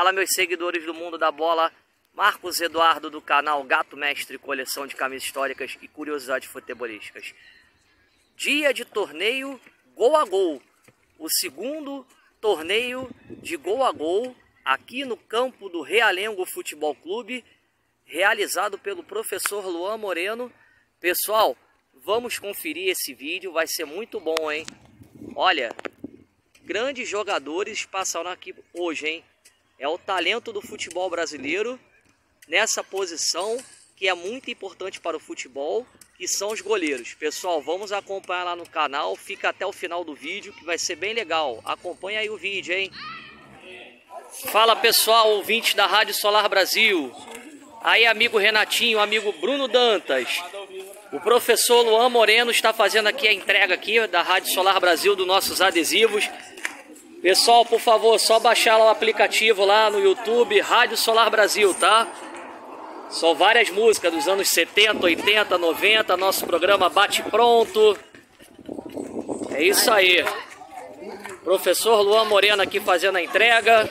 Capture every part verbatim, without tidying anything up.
Fala, meus seguidores do mundo da bola, Marcos Eduardo do canal Gato Mestre, coleção de camisas históricas e curiosidades futebolísticas. Dia de torneio gol a gol, o segundo torneio de gol a gol aqui no campo do Realengo Futebol Clube, realizado pelo professor Luan Moreno. Pessoal, vamos conferir esse vídeo, vai ser muito bom, hein? Olha, grandes jogadores passaram aqui hoje, hein? É o talento do futebol brasileiro nessa posição que é muito importante para o futebol, que são os goleiros. Pessoal, vamos acompanhar lá no canal, fica até o final do vídeo que vai ser bem legal. Acompanha aí o vídeo, hein? Fala, pessoal, ouvintes da Rádio Solar Brasil. Aí, amigo Renatinho, amigo Bruno Dantas. O professor Luan Moreno está fazendo aqui a entrega aqui da Rádio Solar Brasil dos nossos adesivos. Pessoal, por favor, só baixar lá o aplicativo lá no YouTube, Rádio Solar Brasil, tá? São várias músicas dos anos setenta, oitenta, noventa, nosso programa Bate Pronto. É isso aí. Professor Luan Moreno aqui fazendo a entrega.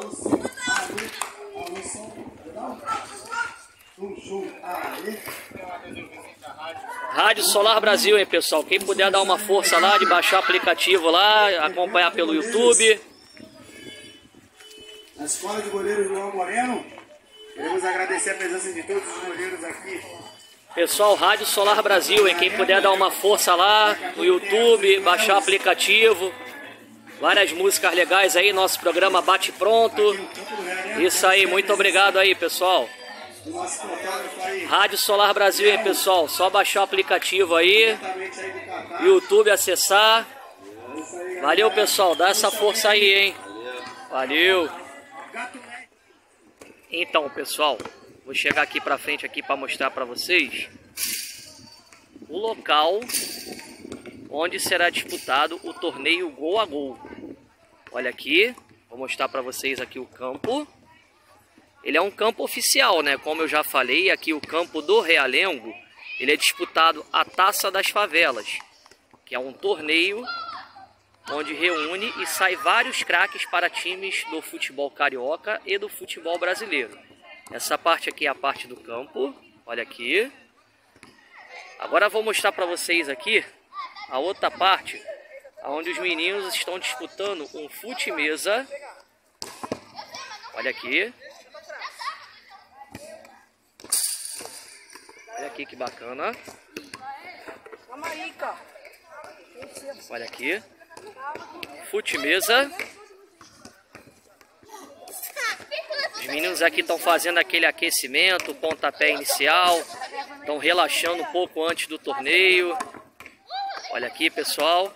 Rádio Solar Brasil, hein, pessoal? Quem puder dar uma força lá, de baixar o aplicativo lá, acompanhar pelo YouTube. Na Escola de Goleiros Luan Moreno, queremos agradecer a presença de todos os goleiros aqui. Pessoal, Rádio Solar Brasil, hein? Quem puder dar uma força lá no YouTube, baixar o aplicativo. Várias músicas legais aí, nosso programa Bate Pronto. Isso aí, muito obrigado aí, pessoal. Rádio Solar Brasil, hein, pessoal? Só baixar o aplicativo aí, YouTube, acessar. Valeu, pessoal, dá essa força aí, hein? Valeu. Então, pessoal, vou chegar aqui pra frente aqui para mostrar para vocês o local onde será disputado o torneio gol a gol. Olha aqui, vou mostrar para vocês aqui o campo. Ele é um campo oficial, né? Como eu já falei, aqui o campo do Realengo, ele é disputado a Taça das Favelas, que é um torneio onde reúne e sai vários craques para times do futebol carioca e do futebol brasileiro. Essa parte aqui é a parte do campo, olha aqui. Agora eu vou mostrar para vocês aqui a outra parte, onde os meninos estão disputando um fute-mesa. Olha aqui. Olha aqui que bacana. Olha aqui. Fute-mesa. Os meninos aqui estão fazendo aquele aquecimento, pontapé inicial. Estão relaxando um pouco antes do torneio. Olha aqui, pessoal.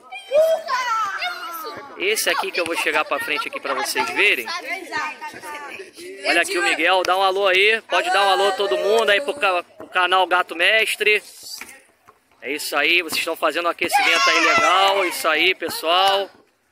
Esse aqui que eu vou chegar para frente aqui para vocês verem. Olha aqui o Miguel, dá um alô aí. Pode dar um alô todo mundo aí pro, pro canal Gato Mestre. É isso aí, vocês estão fazendo um aquecimento aí legal. Isso aí, pessoal.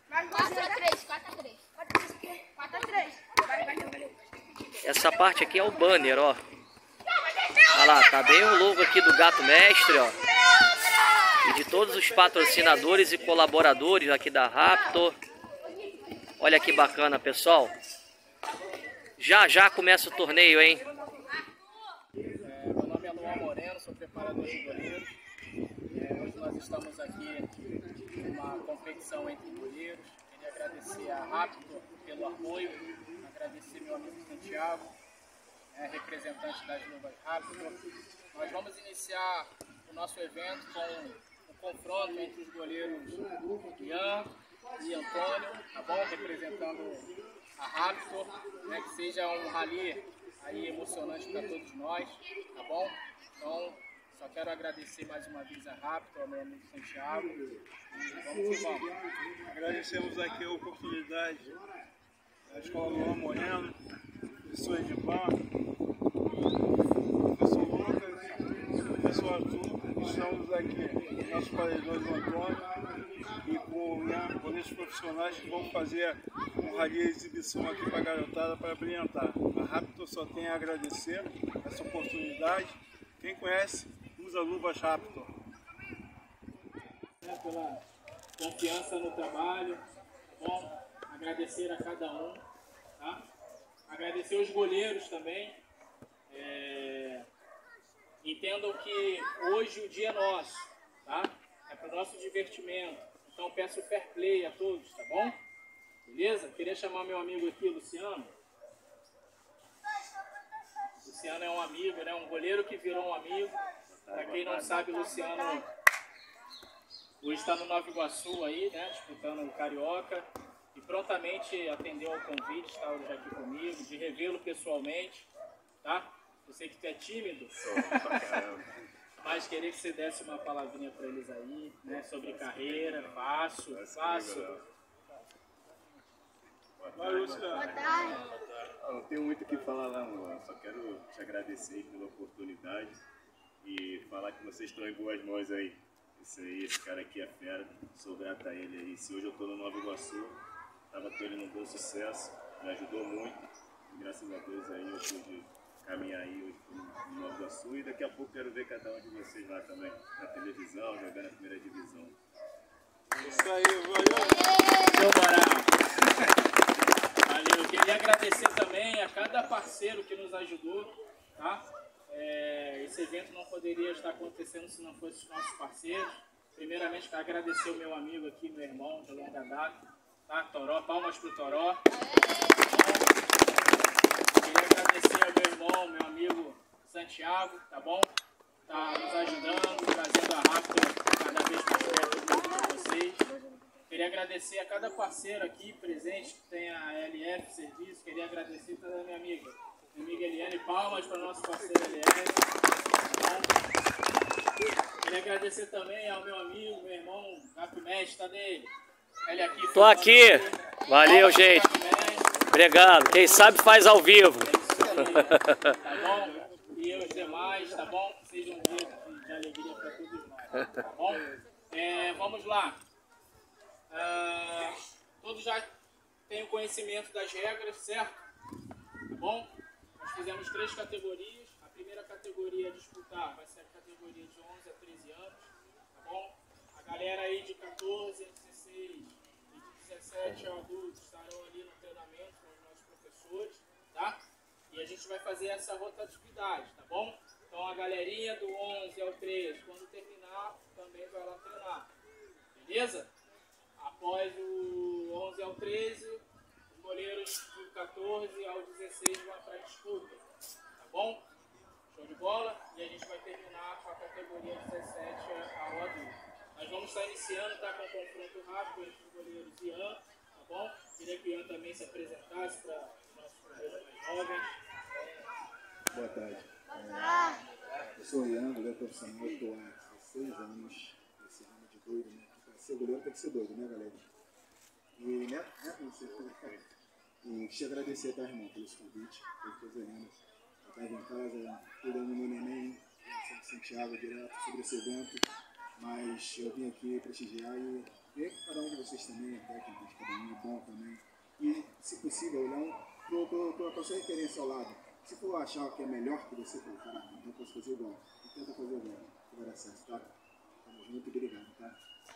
Essa parte aqui é o banner, ó. Olha lá, tá bem o logo aqui do Gato Mestre, ó. E de todos os patrocinadores e colaboradores aqui da Raptor. Olha que bacana, pessoal. Já já começa o torneio, hein? É, meu nome é Luan Moreno, sou preparador de goleiros. É, hoje nós estamos aqui numa competição entre goleiros. Queria agradecer a Raptor pelo apoio, agradecer meu amigo Santiago, é, representante das luvas Raptor. Nós vamos iniciar o nosso evento com o confronto entre os goleiros Ian e Antônio, tá bom? Representando a Raptor, né? Que seja um rally aí emocionante para todos nós, tá bom? Então, só quero agradecer mais uma vez a Raptor, ao meu amigo Santiago, e vamos que vamos. Agradecemos aqui a oportunidade da Escola Luan Moreno, professor Edivan, professor Lucas, professor Arthur. Estamos aqui com nossos paredões do Antônio e com, né, com esses profissionais que vão fazer um rally exibição aqui para a garotada para brilhantar. A Raptor só tem a agradecer essa oportunidade. Quem conhece, usa luvas Raptor. Pela confiança no trabalho, bom, agradecer a cada um, tá? Agradecer os goleiros também. É... Entendam que hoje o dia é nosso, tá? É para o nosso divertimento. Então peço fair play a todos, tá bom? Beleza? Queria chamar meu amigo aqui, Luciano. Luciano é um amigo, né? Um goleiro que virou um amigo. Para quem não sabe, Luciano hoje está no Nova Iguaçu aí, né? Disputando o Carioca. E prontamente atendeu ao convite, está hoje aqui comigo, de revê-lo pessoalmente, tá? Eu sei que tu é tímido, mas queria que você desse uma palavrinha para eles aí, né? Sobre carreira, fácil, fácil. Vai, Luciano. Boa tarde. Não tenho muito o que falar lá, mano. Só quero te agradecer pela oportunidade e falar que vocês estão em boas mãos aí. Isso aí, esse cara aqui é fera. Sou grato a ele aí. Se hoje eu tô no Nova Iguaçu, tava com ele num bom sucesso, me ajudou muito. E graças a Deus aí eu pude caminhar aí hoje no Nova Iguaçu. E daqui a pouco quero ver cada um de vocês lá também, na televisão, jogando na primeira divisão. Isso aí, valeu. Meu moral. Valeu. Queria agradecer também a cada parceiro que nos ajudou, tá? É, esse evento não poderia estar acontecendo se não fosse os nossos parceiros. Primeiramente, quero agradecer o meu amigo aqui, meu irmão de longa data, tá? Toró, palmas pro Toró. Queria agradecer ao meu irmão, meu amigo Santiago, tá bom? Tá nos ajudando, trazendo a Raptor cada vez mais perto de vocês. Queria agradecer a cada parceiro aqui presente que tem a L F Serviço. Queria agradecer toda a minha amiga, minha amiga Eliane. Palmas para o nosso parceiro L F. Tá? Queria agradecer também ao meu amigo, meu irmão, Gato Mestre, tá dele. Ele aqui. Tô aqui. Valeu, gente. Obrigado. Quem sabe faz ao vivo. Tá bom? E os demais, tá bom? Seja um dia de, de alegria para todos nós, tá bom? É, vamos lá. Uh, todos já têm o conhecimento das regras, certo? Tá bom? Nós fizemos três categorias. A primeira categoria a disputar vai ser a categoria de onze a treze anos, tá bom? A galera aí de quatorze a dezesseis e de dezessete a adultos estarão ali no treinamento com os nossos professores, tá? E a gente vai fazer essa rotatividade, tá bom? Então a galerinha do onze ao treze, quando terminar, também vai lá treinar, beleza? Após o onze ao treze, os goleiros do quatorze ao dezesseis vão para a disputa, tá bom? Show de bola? E a gente vai terminar com a categoria dezessete ao adulto. Nós vamos estar iniciando, tá, com um confronto rápido entre os goleiros Ian, tá bom? Queria que o Ian também se apresentasse para os nossos goleiros mais jovens. Boa tarde. É, eu sou o Ian, goleiro profissional, estou há dezesseis anos, esse ano de doido, né? Para ser goleiro tem que ser doido, né, galera? E, né, né, você e queria agradecer, tá, irmão, pelo convite, pelo que eu venho. Eu estava em casa, cuidando do meu neném, São Santiago, direto sobre esse evento, mas eu vim aqui prestigiar e ver cada um de vocês também, a técnica de cada um, é bom também. E, se possível, olhar para a sua referência ao lado. Se for achar que é melhor que você, pô, cara, não posso fazer igual. E tenta fazer igual, que vai dar certo, tá? Tamo junto e obrigado, tá?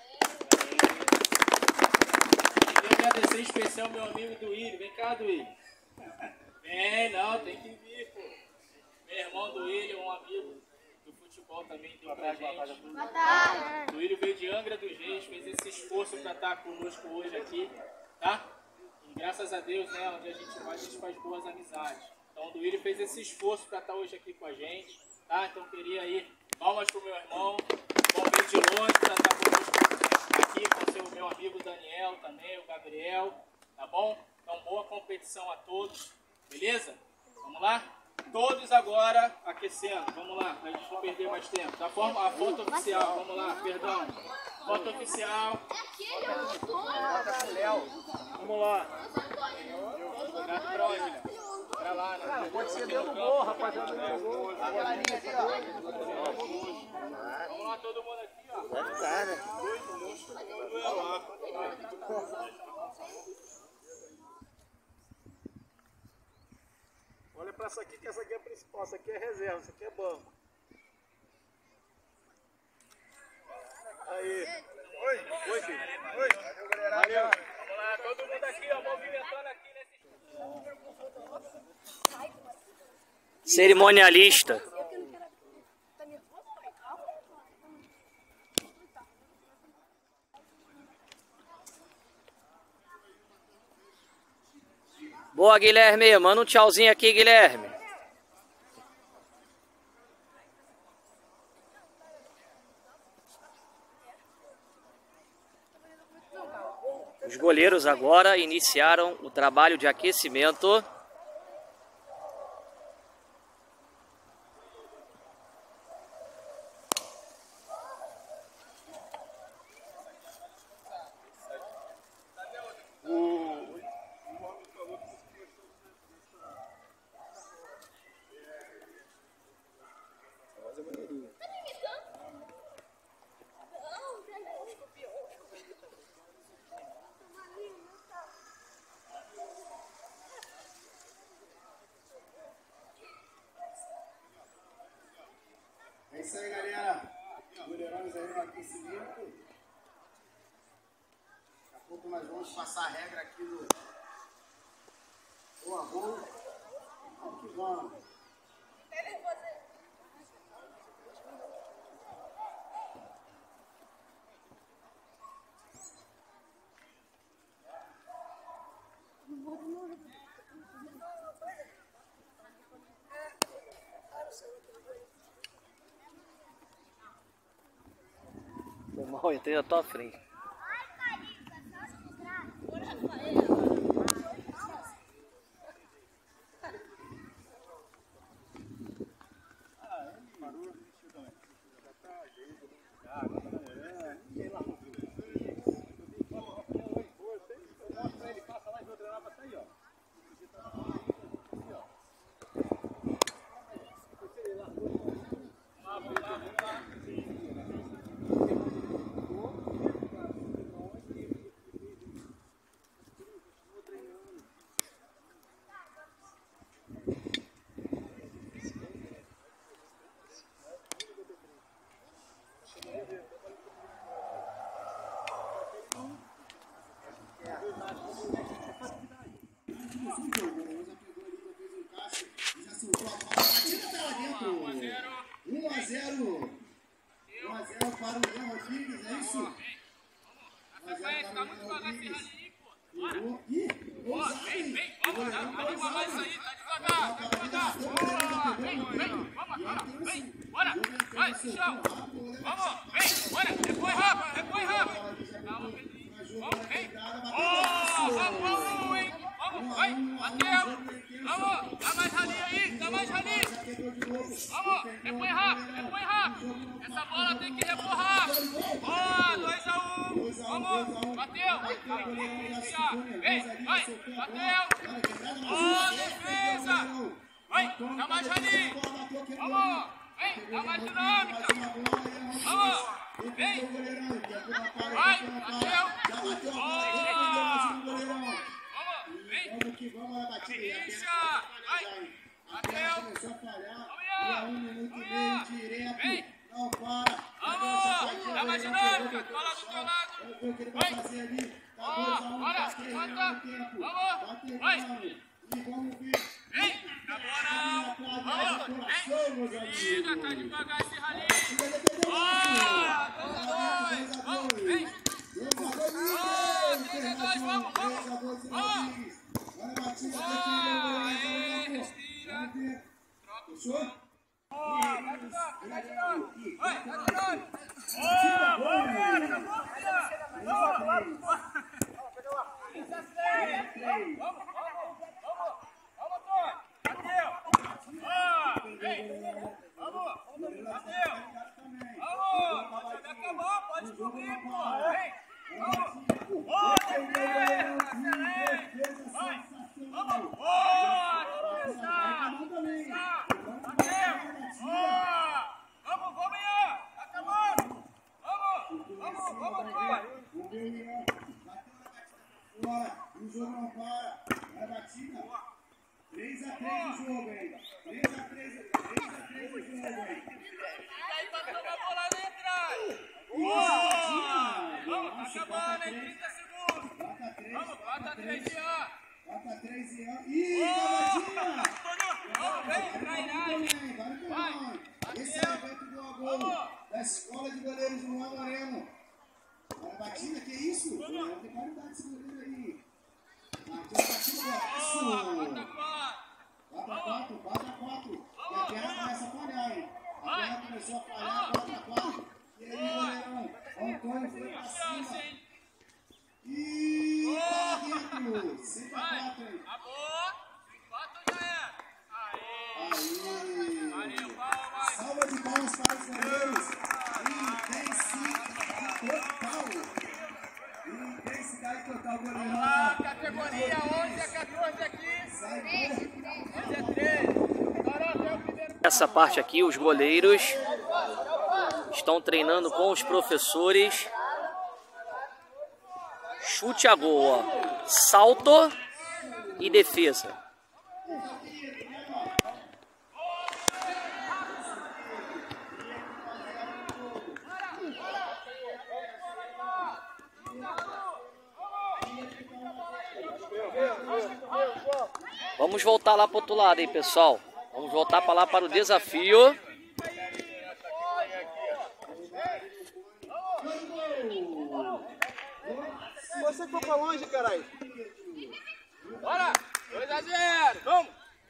Queria agradecer em especial meu amigo Duílio. Vem cá, Duílio. Vem, não, tem que vir, pô. Meu irmão Duílio, um amigo do futebol também, deu pra gente. Boa tarde. Duílio veio de Angra dos Reis, fez esse esforço pra estar conosco hoje aqui, tá? E graças a Deus, né, onde a gente vai, a gente faz boas amizades. Então o Duílio fez esse esforço pra estar hoje aqui com a gente, tá? Então queria aí palmas pro meu irmão, bom vir de longe pra estar conosco aqui com o seu meu amigo Daniel também, o Gabriel, tá bom? Então boa competição a todos, beleza? Vamos lá? Todos agora aquecendo, vamos lá, pra gente não perder mais tempo. Da forma, a foto oficial, vamos lá, perdão. Foto oficial. Vamos lá. Gato pra onde, né? Pra lá, né? Pode ser dentro do gol, rapaziada. Vamos lá, todo mundo aqui, ó. Pode estar, né? Olha pra essa aqui, que essa aqui é a principal, essa aqui é reserva, essa aqui é banco. Aí. Oi, oi, filho. Oi. Valeu, galera. Vamos lá, todo mundo aqui, ó, movimentando aqui nesse... Cerimonialista. Boa, Guilherme. Manda um tchauzinho aqui, Guilherme. Os goleiros agora iniciaram o trabalho de aquecimento. É isso aí, galera. Goleirões aí no aquecimento. Daqui a pouco nós vamos passar a regra aqui do gol a gol. Vamos que vamos. Foi mal, entrei na tua frente. um a zero. um a zero para o Léo Rodrigues, é isso? um a zero para o Léo Rodrigues. Errou. Ih, ousado. Vem, vem, vamos, dá pra devagar isso aí, tá devagar, tá devagar. Vem, vem, vamos, vem, bora, vai, chão. Vamos, vem, bora, repõe rápido, repõe rápido. Vamos, vem, vamos, vamos, hein, vamos, vai, bateu. Vamos, dá mais ralinha aí, dá mais ralinha. Vamos, repõe rápido, repõe rápido. Essa bola tem que repor rápido. Ó, dois a um. Vamos, bateu. Vem, vai, bateu. Ó, defesa. Vai, dá mais ralinha. Vamos, vem, dá mais dinâmica. Vamos, vem. Vai, bateu. Ó. Vem! Ficha! Vai! Bateu! Vamos! Vem! Vamos! Dá mais dinâmica! Cola do teu lado! Vai! Ó! Bora! Levanta! Vamos! Vai! Vem! Tá bom não! Vamos! Vem! Liga! Tá devagar esse ralinho! Ó! Vamos! Vem! Ó! três a dois! Vamos! Vamos! Vamos! Boa! Aê, respira! Troca o som! Boa! Vai, vai, vai! Boa! Boa! Vamos! Vamos! Vamos! Vamos, Tom! Bateu! Boa! Vem! Vamos! Bateu! Vamos! Pode acabar, pode cobrir, pô! Vem! Vamos! Boa, defesa! Excelente! Vai! Vamos! Boa! Defesa! Bateu! Boa! Vamos, vamos, Ian! Tá acabando! Vamos! Vamos, vamos, Ian! Bora! O jogo não para! Vai batida! três a três o jogo ainda! três a três o jogo ainda! Aí pra tomar a bola ali atrás! Boa! Vamos, tá acabando em trinta segundos! Vamos, quatro a três, Ian! quatro a três, Ian! Ih, cavadinha! Vamos, vem, treinar! gol da Escola de Goleiros do Juan Moreno. Olha a batida, que isso? Não tem qualidade esse goleiro aí. Bateu a batida, isso! quatro a quatro, quatro a quatro. E a Terra começa a falhar, hein? A Terra começou a falhar, quatro a quatro. E aí, goleirão? O Antônio foi pra cima. E tá dentro. cinco a quatro, hein? Acabou. quatro já era. Aê. Aí. Salva de palmas para os goleiros. Intensidade total. Intensidade total, goleirão. Ah, categoria onze a quatorze aqui. onze a treze. Essa parte aqui, os goleiros estão treinando com os professores. Chute a gol, ó. Salto e defesa. Vamos voltar lá para o outro lado aí, pessoal. Vamos voltar para lá para o desafio. Você que foi pra longe, caralho. Bora! dois a zero! Vamos!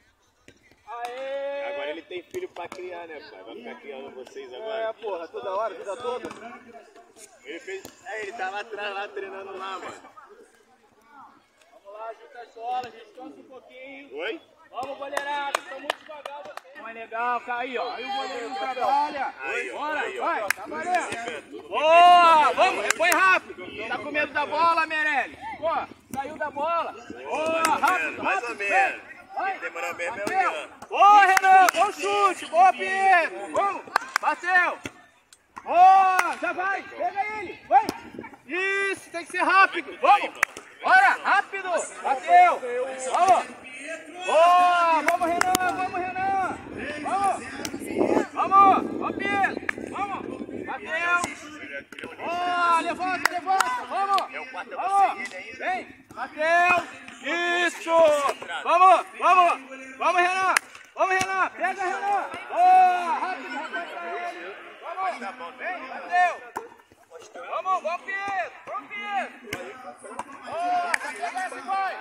Aê! Agora ele tem filho pra criar, né, pai? Vai ficar criando vocês É, agora. porra, toda hora, vida toda. Ele fez... É, ele tá lá atrás, lá treinando lá, mano. Vamos lá, junta as bolas, descansa um pouquinho. Oi? Vamos, goleirada, estão muito devagar vocês. Mas legal, aí, ó. Aí o goleiro não trabalha. Aí, ó, Bora, aí, ó. vai, trabalhando. Boa! Vamos, repõe rápido. Tá com medo da bola, Meirelles? Pô, saiu da bola. Boa, rápido, Mais ou rápido. menos. Vai. Demorou mesmo, é o Bateu. Ian. Boa, Renan, bom chute. Boa, Pietro. Vamos, bateu. Boa, já vai. Pega ele, vai. Isso, tem que ser rápido. Vamos. Bora, rápido. Bateu. Vamos. Boa, vamos, Renan, vamos, Renan. Vamos. Vamos, ó, Pedro. Vamos. Bateu. Boa, levanta, levanta. Vamos. Vamos. Vem. Bateu. Isso. Vamos, vamos. Vamos, Renan. Vamos, Renan. Pega, Renan. Boa, rápido, rapaz, pra ele. Vamos. Vem, bateu. Vamos, vamos, Pedro. Vamos, Pedro. Boa, tá pegando, vai.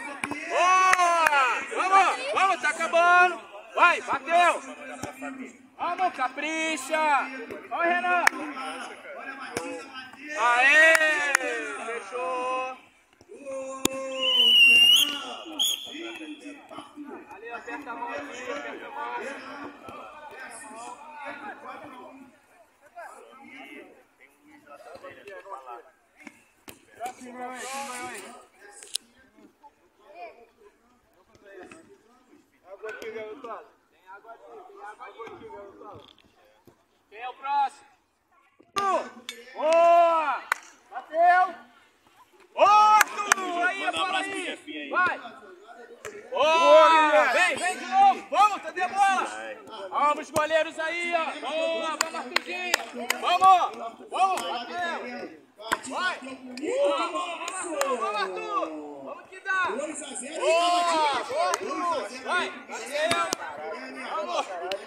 Boa. Vamos, vamos, tá acabando. Vai, bateu. Vamos, capricha. Vamos, Renan. Aê, fechou. Ali, aperta a mão aqui, aperta a mão. Água aqui, garotada. Tem água aqui, tem água aqui, garotada. Quem é o próximo? Boa! Bateu! Outro! Aí, a bola aí! Vai! Boa! Vem, vem de novo! Vamos, cadê a bola? Vamos, goleiros aí, ó! Boa! Vamos, Arthurzinho! Vamos! Vamos! Bateu! Vai! Boa! Vamos, Arthur! Vamos, Arthur! Vamos que dá! dois a zero. Boa! Boa, Arthur! Vai! Bateu! Vamos!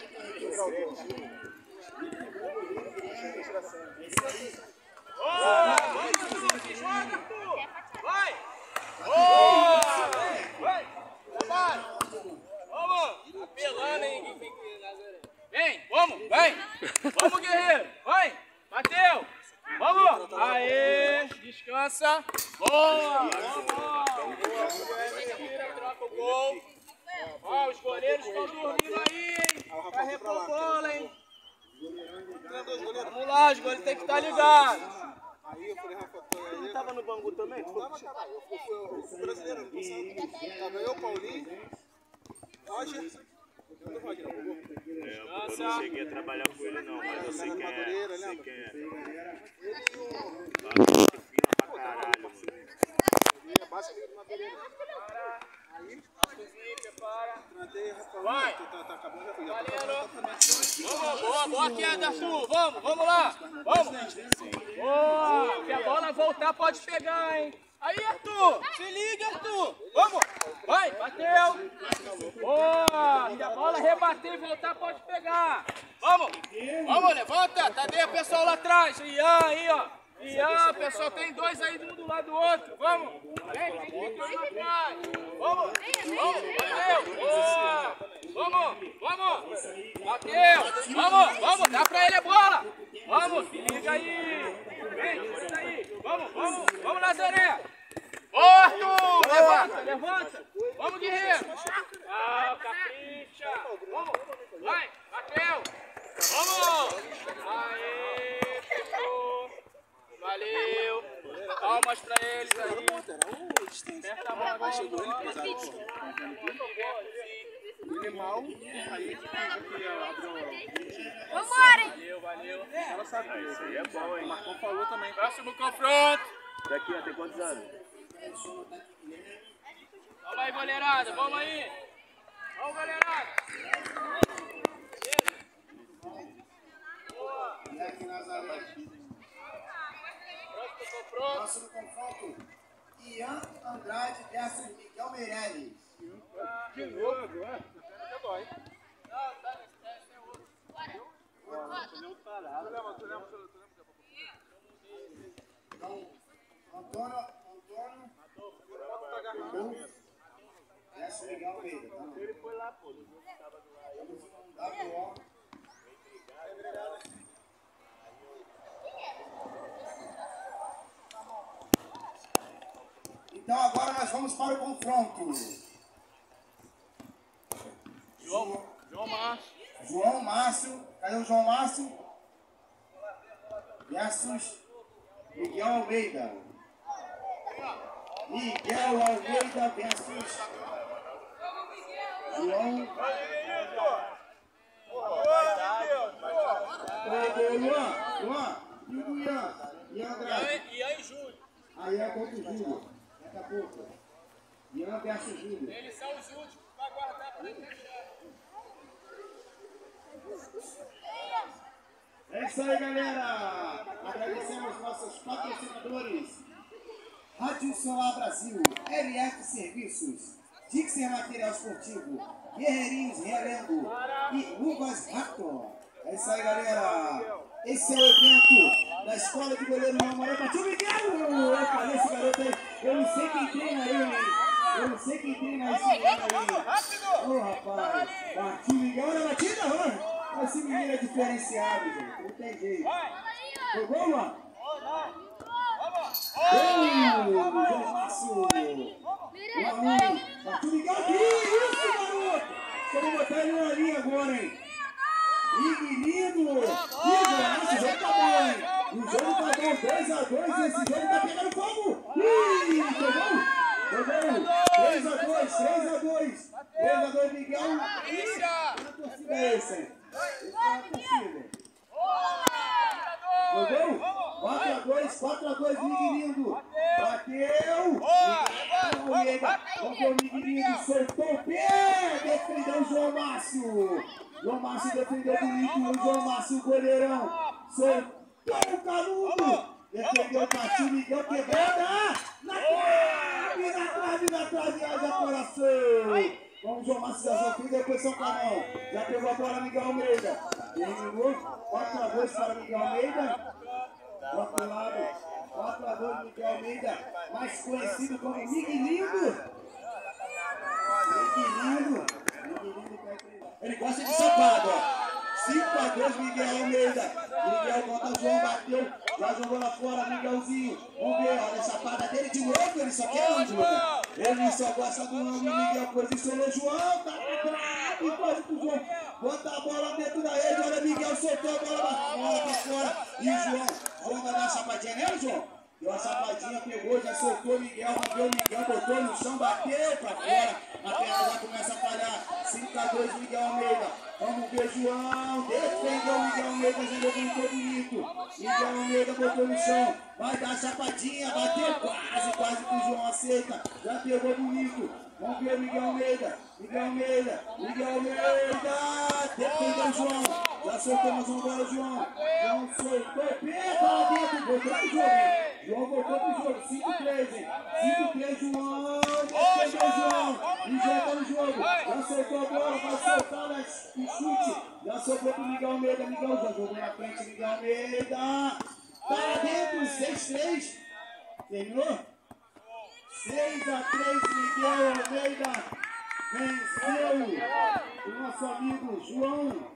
Boa! Vamos, Arthur! Se joga, Arthur! Vai! Boa! Vai! Trabalha! Vamos! Apelando, hein? Vem! Vamos! Vem! Vamos, guerreiro! Vai! Bateu! Vamos! Aê! Descansa! Boa! Vamos! Vira, troca o gol! Ó, os goleiros estão dormindo aí, hein? Vai repor a bola, hein? Vamos lá, os goleiros tem que estar ligados. Aí eu falei, Rafa, tô aí. Tava no Bangu também? Tava, caralho. Eu fui, fui, eu fui brasileiro ano passado. Tava eu, Paulinho, Roger. Eu não Roger, não. É, eu não cheguei a trabalhar com ele não, mas eu sei quem é. Sei quem é. Ele e o... Fina pra caralho, mano. Ele é básico do Madureira. Aí, tratei, Rafa, Vai. que tá, tá acabando, já foi. Valendo! Vamos, boa, boa queda, Arthur! Vamos, vamos lá! Vamos! Boa! Se a bola voltar, pode pegar, hein? Aí, Arthur! Se liga, Arthur! Vamos! Vai, bateu! Boa! Se a bola rebater e voltar, pode pegar! Vamos! Vamos, levanta! Tadeia o pessoal lá atrás! Ian, aí, ó! Ian, pessoal, tem dois aí, um do lado do outro! Vamos! Vem, tem que lá atrás! Vamos! Vamos! Bateu! Boa! Vamos! Vamos! Bateu! Vamos! Vamos! Dá pra ele a bola! Vamos! Se liga aí! Vem, isso aí! Vamos! Vamos! Vamos, Nazaré! Boa, Arthur! Levanta! Levanta! Vamos, guerreiro! Ah, capricha! Vamos! Vai! Bateu! Vamos! Aê! Fechou! Valeu! Palmas pra eles aí! Aperta a mão agora! Chegou ele pesado! Minimal, aí Vambora! Valeu, valeu! ela sabe que isso aí é bom, hein? O Marcão falou também. Próximo confronto! Daqui, ó, tem quantos anos? Vamos aí, goleirada! Vamos aí! Vamos, goleirada! Boa! E aqui Nazaré. Próximo confronto! Próximo confronto. Ian Andrade versus Miguel Meirelles. De novo, é? Dói. Não, tá, esse é outro. Então, Antônio, Antônio, Antônio, versus Miguel Almeida. Tá, não? Ele foi lá, pô. No jogo que tava do lado. Vamos no W O. Então agora nós vamos para o confronto. João, João Márcio. João Márcio, cadê o João Márcio? Versus Miguel Almeida. Miguel Almeida versus João. Ô, Luan, Luan, e o Ian? Ian Andrade. Ian e Júlio. Aí é contra o Júlio. Daqui a pouco. Ian versus Júlio. Eles são os últimos para guardar para fechar. É isso aí, galera! Agradecemos nossos patrocinadores. Rádio Solar Brasil, L F Serviços, Dixer Material Esportivo, Guerreirinhos Realengo e Luvas Raptor. É isso aí, galera! Esse é o evento da Escola de Goleiro João Moreno. Partiu Miguel! Eu falei esse garoto aí, eu não sei quem treina ele, hein? Eu não sei quem treina esse menino aí. Ô, rapaz! Partiu Miguel, olha a batida, mano! Esse menino é diferenciado, gente. Não tem jeito. Foi bom, mano? Gol! João Márcio! um a um. Partiu Miguel aqui! Isso, garoto! Vamos botar ele na linha agora, hein? Miguelinho! Ih, João Márcio, o jogo tá bom, hein? O jogo tá bom, três a dois. Esse jogo tá pegando fogo! Ih, foi bom? Foi bom? três a dois, três a dois. três a dois, Miguel. Ih, a torcida é essa, hein? Esse é a torcida. Foi bom? quatro a dois, quatro a dois, Miguelinho. Bateu! Porque o Miguelinho soltou o pé! Defendeu o João Márcio! João Márcio defendeu bonito, o João Márcio, o goleirão. Soltou o canudo. Defendeu o Partiu Miguel, quebrada. Na trave, na trave, na trave, haja coração. Vamos, João Márcio da Sofia, depois São Camão. Já pegou a bola, Miguel Almeida. Terminou. quatro a dois para Miguel Almeida. Do outro lado, quatro a dois, Miguel Almeida. Mais conhecido como Miguelinho. Miguelinho. Ele gosta de socado, ó. cinco a dois, Miguel Almeida. Miguel contra João, bateu. Já jogou lá fora, Miguelzinho. Vamos ver, olha a chapada dele de novo. Ele só quer ângulo, né? Ele só gosta do ângulo. Miguel posicionou João. Tá pra trás, quase pro João. Bota a bola dentro da rede. Olha, Miguel soltou a bola pra fora. E o João. João vai dar uma chapadinha nele, João? Deu uma chapadinha, pegou, já soltou o Miguel, bateu o Miguel, botou no chão, bateu pra fora. A perna já começa a falhar. cinco a dois, Miguel Almeida. Vamos ver, João. Defendeu o Miguel Almeida, jogou muito bonito. Miguel Almeida botou no chão. Vai dar a chapadinha, bateu quase, quase que o João aceita. Já pegou bonito. Vamos ver, Miguel Almeida. Miguel Almeida. Miguel Almeida. Defendeu o João. Já soltou mais uma bola, João. João soltou. Pega lá dentro. Botou o João. João voltou pro jogo. cinco a três, hein? cinco a três, João. Defendeu, João. E já tá no jogo. Já soltou a bola, vai soltar no chute. Já soltou pro Miguel Almeida. Miguel já jogou na frente, Miguel Almeida. Tá lá dentro, seis a três. Terminou? seis a três, Miguel Almeida. Venceu o nosso amigo João.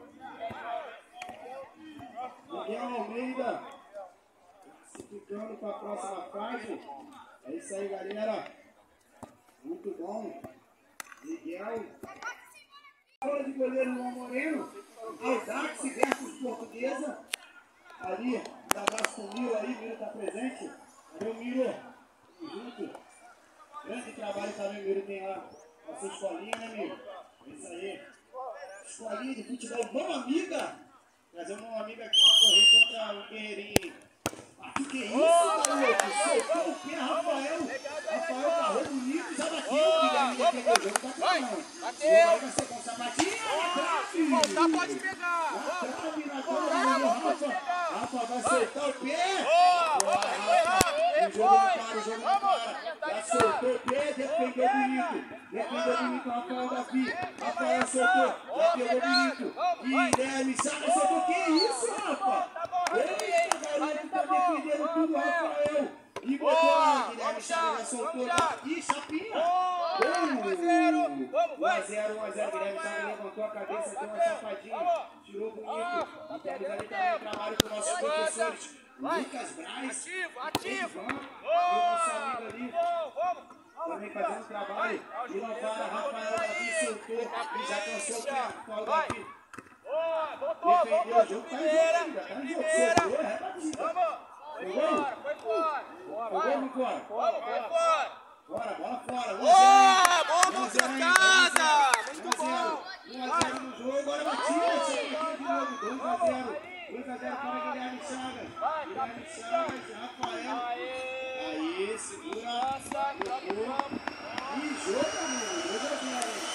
Miguel Almeida. Classificando para a próxima fase. É isso aí, galera. Muito bom. Miguel. Bola de goleiro Luan Moreno. Audax versus Portuguesa. Ali, um abraço com o Miro aí. Miro está presente. Valeu, Miro. Junto. Grande trabalho também, Miro. Tem lá a sua escolinha, né, Miro? É isso aí. Escolinha de futebol. Vamos, amiga. Trazer uma amiga aqui para correr contra o Guerreirinho. O que é isso, garoto? Soltou o pé, Rafael. Rafael carrou bonito, já bateu. Guilherme defendeu o jogo, bateu não. Bateu. Vai ser com sapatinho. Se voltar, pode pegar. Na trave, na trave, Rafa. Rafa vai soltar o pé. Boa, foi rápido. O jogo não para, o jogo não para. Já soltou o pé, defendeu bonito. Defendeu bonito, Rafael Davi. Rafael soltou, já pegou bonito. Guilherme, sabe, soltou. Que isso, Rafa? Eita, garoto, tá defendendo tudo, Rafael. E botou lá, Guilherme Chagas, já soltou. Ih, chapinha. um a zero, um a zero, um a zero. Guilherme Chagas levantou a cabeça, deu uma chapadinha. Tirou bonito. E temos ali também o trabalho com nossos professores. Lucas Braz. Ativo, ativo. E o nosso amigo ali. Também fazendo trabalho. E não para, Rafael Davi soltou. E já cansou o pé, Rafael Davi. Defendeu o jogo, tá em jogo ainda, tá em jogo. Soltou, é batida. Foi fora, foi fora. Foi fora. Vai fora. Bora, bola fora. Boa, boa, moçada. Muito bom. um a zero no jogo, agora batida. Chega de novo, dois a zero. dois a zero para Guilherme Chagas. Guilherme Chagas, Rafael. Aí, segura. Tocou. E jogo, amigo. dois a zero.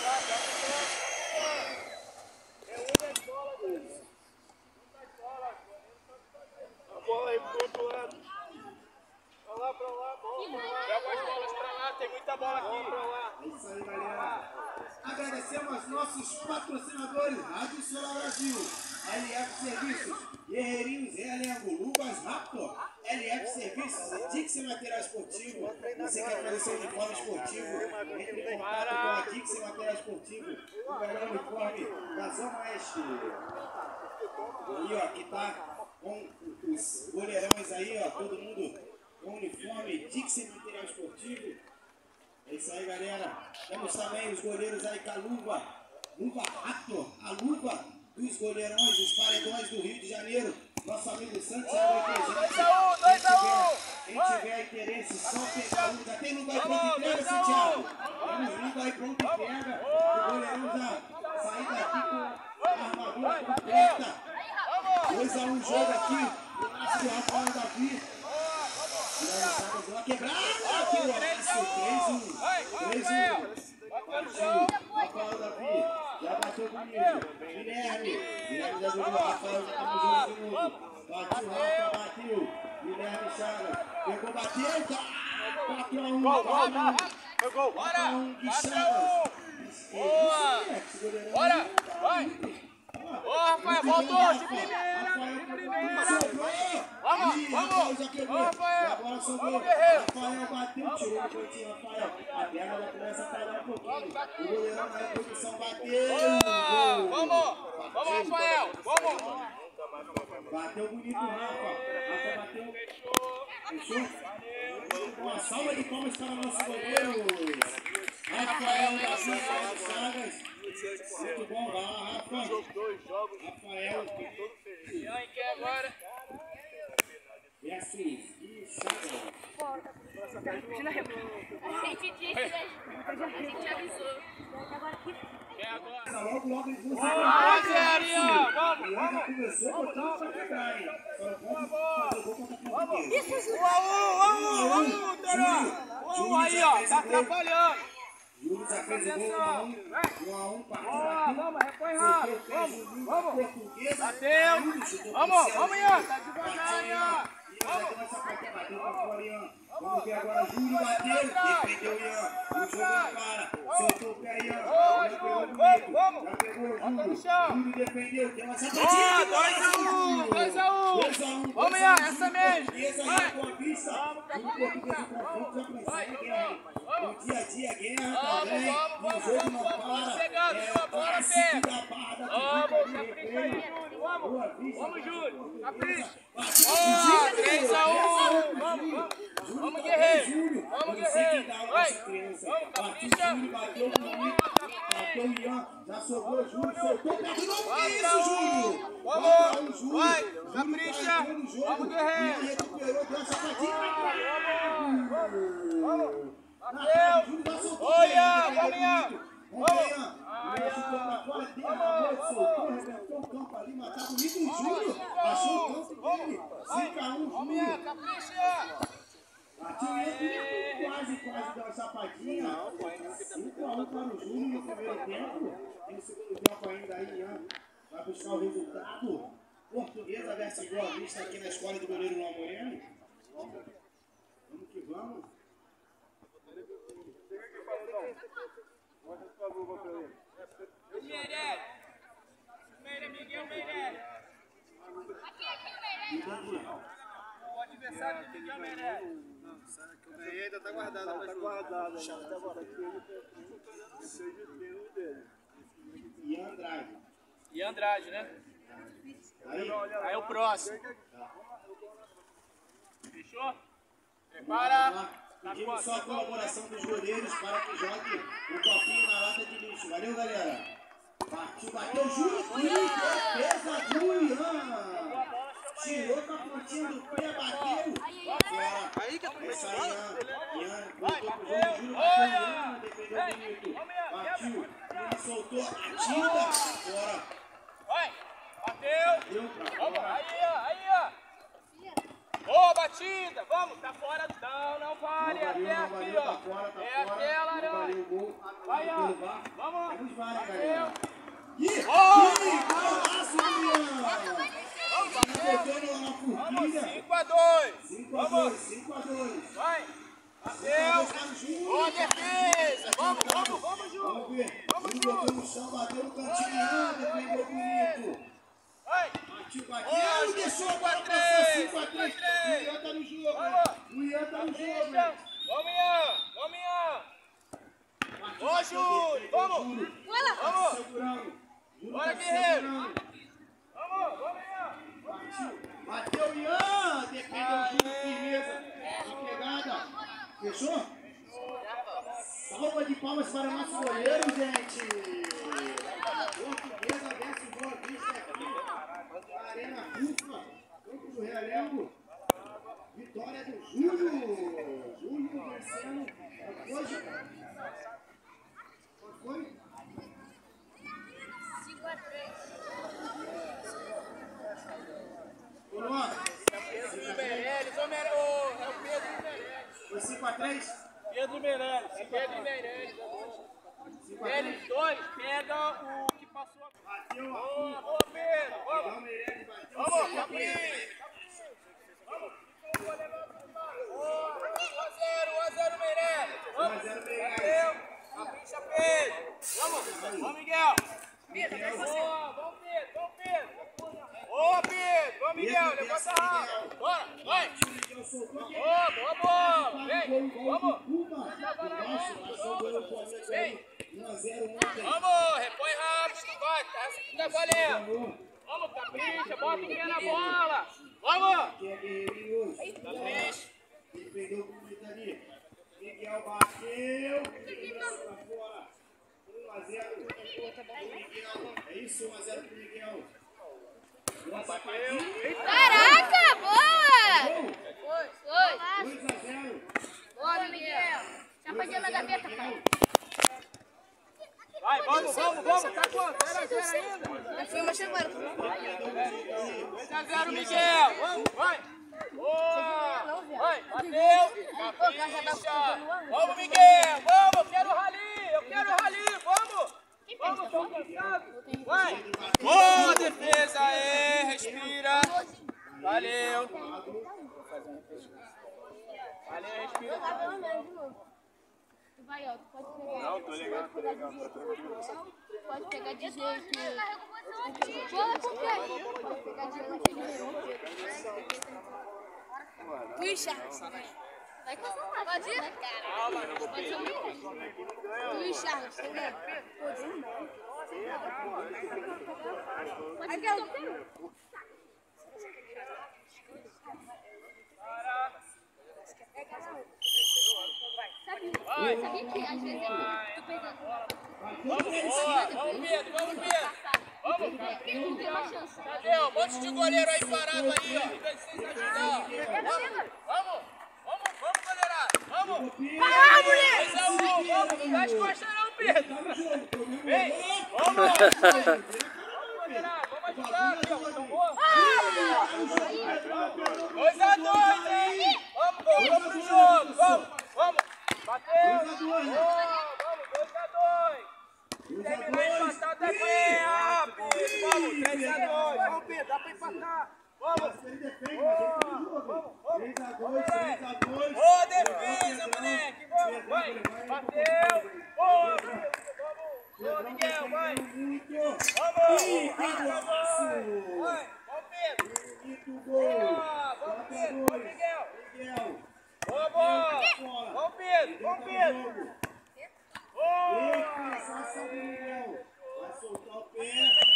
A bola aí pro outro lado. Pra lá, pra lá, bola. Joga as bolas pra lá, tem muita bola aqui. É isso aí, galera. Agradecemos aos nossos patrocinadores, Rádio Solar Brasil, L F Serviços, Guerreirinhos Realengo, Luvas Raptor, L F Serviços, Dixie Material Esportivo. Você quer fazer seu uniforme esportivo? Entre em contato com a Dixie Material Esportivo, o melhor uniforme da Zona Oeste. Aí, ó, que tá com os goleirões aí, ó, todo mundo com uniforme Dixie Material Esportivo. É isso aí, galera. Temos também os goleiros aí com a luva, luva Raptor, a luva dos goleirões, dos paredões do Rio de Janeiro. Nosso amigo Santiago aqui, gente. dois a um. Quem tiver interesse, só pegar a luva. Já tem luva aí pronto e entrega, Santiago? Temos luva aí pronto e entrega. O goleirão já sair daqui com a armadura completa. dois a um um jogo aqui. O nosso Rafael Davi. Uma quebrada, que golaço, três a um, três a um, partiu, Rafael Davi, já bateu bonito, Guilherme, Guilherme já jogou, Rafael já tá no jogo de novo, partiu, Rafa, bateu, Guilherme Chagas, pegou, bateu, quatro a um, quatro a um, de Chagas, Boa, bora, vai. Ô, Rafael, voltou, de primeira, de primeira. Vamos, vamos. Ô, Rafael, vamos, guerreiro. Rafael bateu, tirou o cantinho, Rafael. A perna já começa a falhar um pouquinho. O goleirão na reposição bateu. Vamos, vamos, Rafael, vamos. Bateu bonito, Rafa. Rafa bateu. Fechou? Uma salva de palmas para o nosso goleiro. Rafael da Silva Chagas. Muito bom, vai lá, Rafa. Rafael. E aí, quem agora? Versus e Chagas. A gente disse, a gente avisou. Quem agora? Logo, logo eles vão Ah, Zerinho, vamos, já vamos. começou botando pra quebrar, hein? Só não pode fazer gol contra o Português. Um a um, um a um, um, Terão. Um aí, ó, tá atrapalhando. Júlio já fez o gol, um a um, um a um, partiu aqui. Vamos, repõe rápido. Vamos, vamos. Bateu. Vamos, vamos, Ian. Tá devagar, Ian. Vamos. a sapatinha, bateu pra fora, Ian. Vamos ver agora, Júlio bateu, defendeu Ian. O jogo não para, soltou o pé, Ian. Já pegou bonito, já pegou o Júlio. Júlio defendeu, tem uma sapatinha. dois a um, dois a um. Vamos, Ian, essa mesmo. Vai. Com a pista, o português do confronto já precisa, guerra. No dia a dia, guerra também. O jogo não para. É o clássico da barra da Vamos, vamos, Júlio. Capricha. três a um. Vamos, vamos. Vamos, guerreiro. Vamos, guerreiro. Vai. Vamos, capricha. Bateu o Ian. Já sobrou o Júlio. Soltou o pé de novo. Que isso, Júlio? Vamos. Vai. Capricha. Vamos, guerreiro. Recuperou, deu a sapatinha. Vamos. Bateu. Olha, vamos, Ian. Vamos. Chutou pra fora, derramou, soltou, arrebentou o campo ali, matar bonito o Júlio. Achou o campo dele. cinco a um, Júlio. Bateu ele, quase, quase deu uma sapatinha. cinco a um para o Júlio no primeiro tempo. Tem o segundo tempo ainda aí, Ian. Vai buscar o resultado. Portuguesa versus Boa Vista aqui na escola do goleiro Luan Moreno. Vamos que vamos. Meirelles. Meirelles, Miguel Meirelles. Aqui, aqui, Meirelles. O adversário do Miguel Meirelles. Não, sabe que eu ganhei, ainda tá guardado. Tá guardado. Tá guardado. E Andrade. E Andrade, né? Aí, aí o próximo. Fechou? Prepara. Pedimos só a colaboração dos goleiros para que jogue o copinho na lata de lixo. Valeu, galera. Partiu, bateu, Júlio. Que defesa do Ian. Tirou com a pontinha do pé, bateu. Fora. Essa aí, Ian. Ian voltou pro jogo. Júlio bateu, Ian. Defendeu bonito. Partiu. Ele soltou a tinta. Fora. Vai. Bateu. Deu pra Vamos. fora. Aí, ó. Aí, ó. Boa batida, vamos, tá fora, não, não vale, Não valeu, é não aqui, valeu, ó, tá fora, tá é fora. aquela, Não não, valeu o gol. vai, ó, Pelo VAR. vamos, Temos VAR, hein, galera. bateu, Ih, Boa! ih, golaço, Ian. vamos, Botou bateu, na vamos, forquilha. cinco a dois, cinco a vamos, dois, cinco a dois. vai, bateu, boa defesa, vamos, vamos, vamos, Ju, Vamos ver. vamos, Júlio Ju, botou no chão, bateu no cantinho, Ian, defendeu bonito. vai, Batiu, bateu, deixou a bola passar cinco a três. O Ian tá no jogo. O Ian tá no jogo. vamos, Ian, vamos, Ian, Ô, Júlio, vamos, vamos, Segurando. bora, guerreiro, vamos, vamos, Ian, Batiu. Bateu o Ian. Defendeu o Júlio, firmeza. A pegada. Fechou? Salva de palmas para o nosso goleiro, gente. Portuguesa versus Boa Vista aqui. Arena Rufa. Campo do Realengo. Vitória do Júlio. Júlio vencendo. Hoje. Qual foi? cinco a três. Coroa. Meirelles, ô Meirelles, é o Pedro Meirelles. Foi cinco a três? Pedro Meirelles, Pedro Meirelles. Eles dois pegam o que passou aqui. Bateu a Boa, boa, Pedro. Vamos, vamos, capricha. Vamos. um a zero, um a zero, Meirelles. Vamos, bateu. Capricha, Pedro. Vamos, vamos, Miguel. Boa, vamos, Pedro, vamos, Pedro. Boa, Pedro. Vamos, Miguel, levanta rápido. Bora, vai. Boa, boa bola. Vem, vamos. Vem. Vamos, repõe rápido, vai. Essa aqui tá valendo. Vamos, capricha, bota o pé na bola. Vamos. Capricha. Defendeu bonito ali. Miguel bateu. Pra fora. um a zero. É isso, um a zero pro Miguel. Caraca, boa! Foi, foi. dois a zero. Boa, Miguel. Chapa de na gaveta, pai. Vai, vamos, vamos, vamos. Tá quanto? Era zero ainda? Já fui mexer agora. dois a zero, Miguel. Vamos, vai. Boa. Vai, bateu. Capricha. Vamos, Miguel. Vamos, eu quero rali. Eu quero rali. Vamos. Vamos, vamos, cansado. Vai. Boa defesa, é. Respira. Valeu. Valeu, respira. Vai, ó, tu pode pegar. Não, tô legal, tô legal. Pode pegar de jeito. Bola com o pé. Pode pegar de jeito. Puxa. Vai concentrar. Pode ir? Calma, Pode subir. Puxa. Pode ir. Pode ir. Sabia, sabia que às vezes eu tô pegando. Vamos, boa. Vamos, Pedro, vamos, Pedro. Vamos. Ele não tem mais chance. Cadê? Um monte de goleiro aí parado aí, ó. Em vez de vocês ajudar. Vamos, vamos, vamos, vamos, goleirada. Vamos. Vai lá, moleque! dois a um, vamos. Não dá as costas não, Pedro. Vem, vamos. Vamos, goleirada. Vamos ajudar, Pedro. dois a dois, hein? Vamos, vamos, vamos pro jogo. Vamos, vamos. Bateu. Boa, vamos, dois a dois. Terminar empatado é ganha, rápido. Vamos, três a dois. Vamos, Pedro, dá pra empatar. Vamos. Boa, vamos, vamos. Boa defesa, moleque. Vamos, vai. Bateu. Boa, Pedro. Vamos. Boa, Miguel, vai. Vamos. Vai, vamos, Pedro. Boa, vamos, Pedro. Vamos, Miguel. Boa, boa. Vamos, Pedro. Vamos, Pedro. Boa. Vai soltar o pé.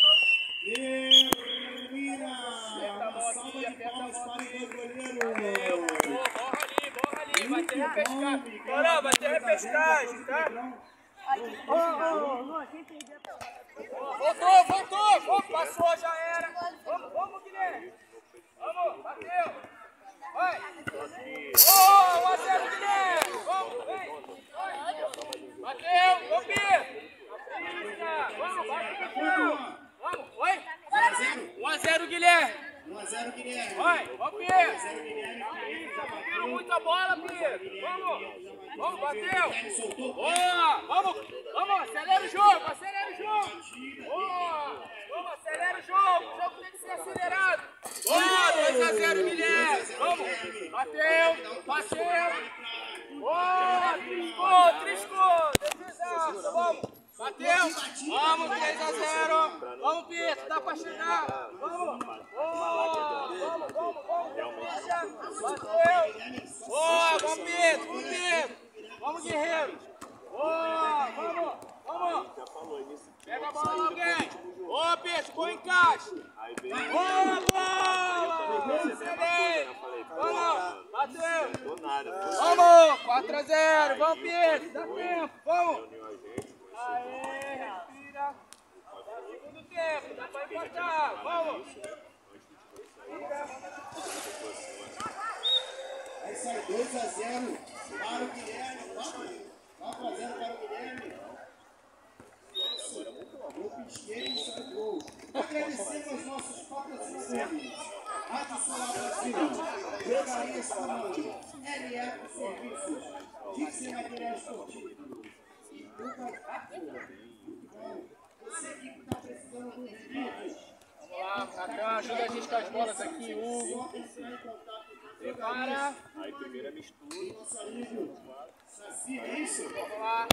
Termina. Uma salva de palmas para o goleiro. Borra ali, borra ali. Vai ter repescagem. Bora, vai ter repescagem, tá? Voltou, voltou. Vamos, passou, já era. Vamos, vamos, Guilherme. Vamos, bateu. Vai. Boa, um a zero, Guilherme. Vamos, vem. Bateu, vamos, Pedro. Vamos, bateu. Vamos, oi. um a zero, Guilherme. um a zero, Guilherme. Vai, vamos, Pedro. Tá batendo muita bola, Pedro. Vamos, vamos, bateu. Boa, vamos, vamos, acelera o jogo, acelera o jogo. Boa, vamos, acelera o jogo. O jogo tem que ser acelerado. Boa, dois a zero, Guilherme. Vamos, bateu, bateu. Boa, triscou, triscou. Defesaça, vamos. Bateu! Vamos, três a zero! Vamos, Pedro, dá pra chegar! Vamos! Boa! Vamos, vamos, vamos! Deixa! Bateu! Boa! Vamos, Pedro! Vamos, Pedro! Vamos, guerreiros! Boa! Vamos! Vamos! Pega a bola lá, alguém! Boa, Pedro! Põe em caixa! Boa, boa! Excelente! Vamos! Bateu! Vamos! quatro a zero! Vamos, Pedro! Dá tempo! Vamos! Aê, respira. Segundo tempo, dá pra empatar. Vamos. Aí sai dois a zero para o Guilherme. quatro a zero para o Guilherme. Grupo esquerdo e sai gol. Agradecendo aos nossos patrocinadores. Rádio Solar Brasil, Drogarias Comando, L F Serviços, Dixie Material Esportivo. Você que está precisando do vídeo. Vamos lá, Natan, ajuda a gente com as bolas aqui, Hugo. Prepara. Aí primeira mistura. Nosso amigo Saci, é isso? Vamos lá.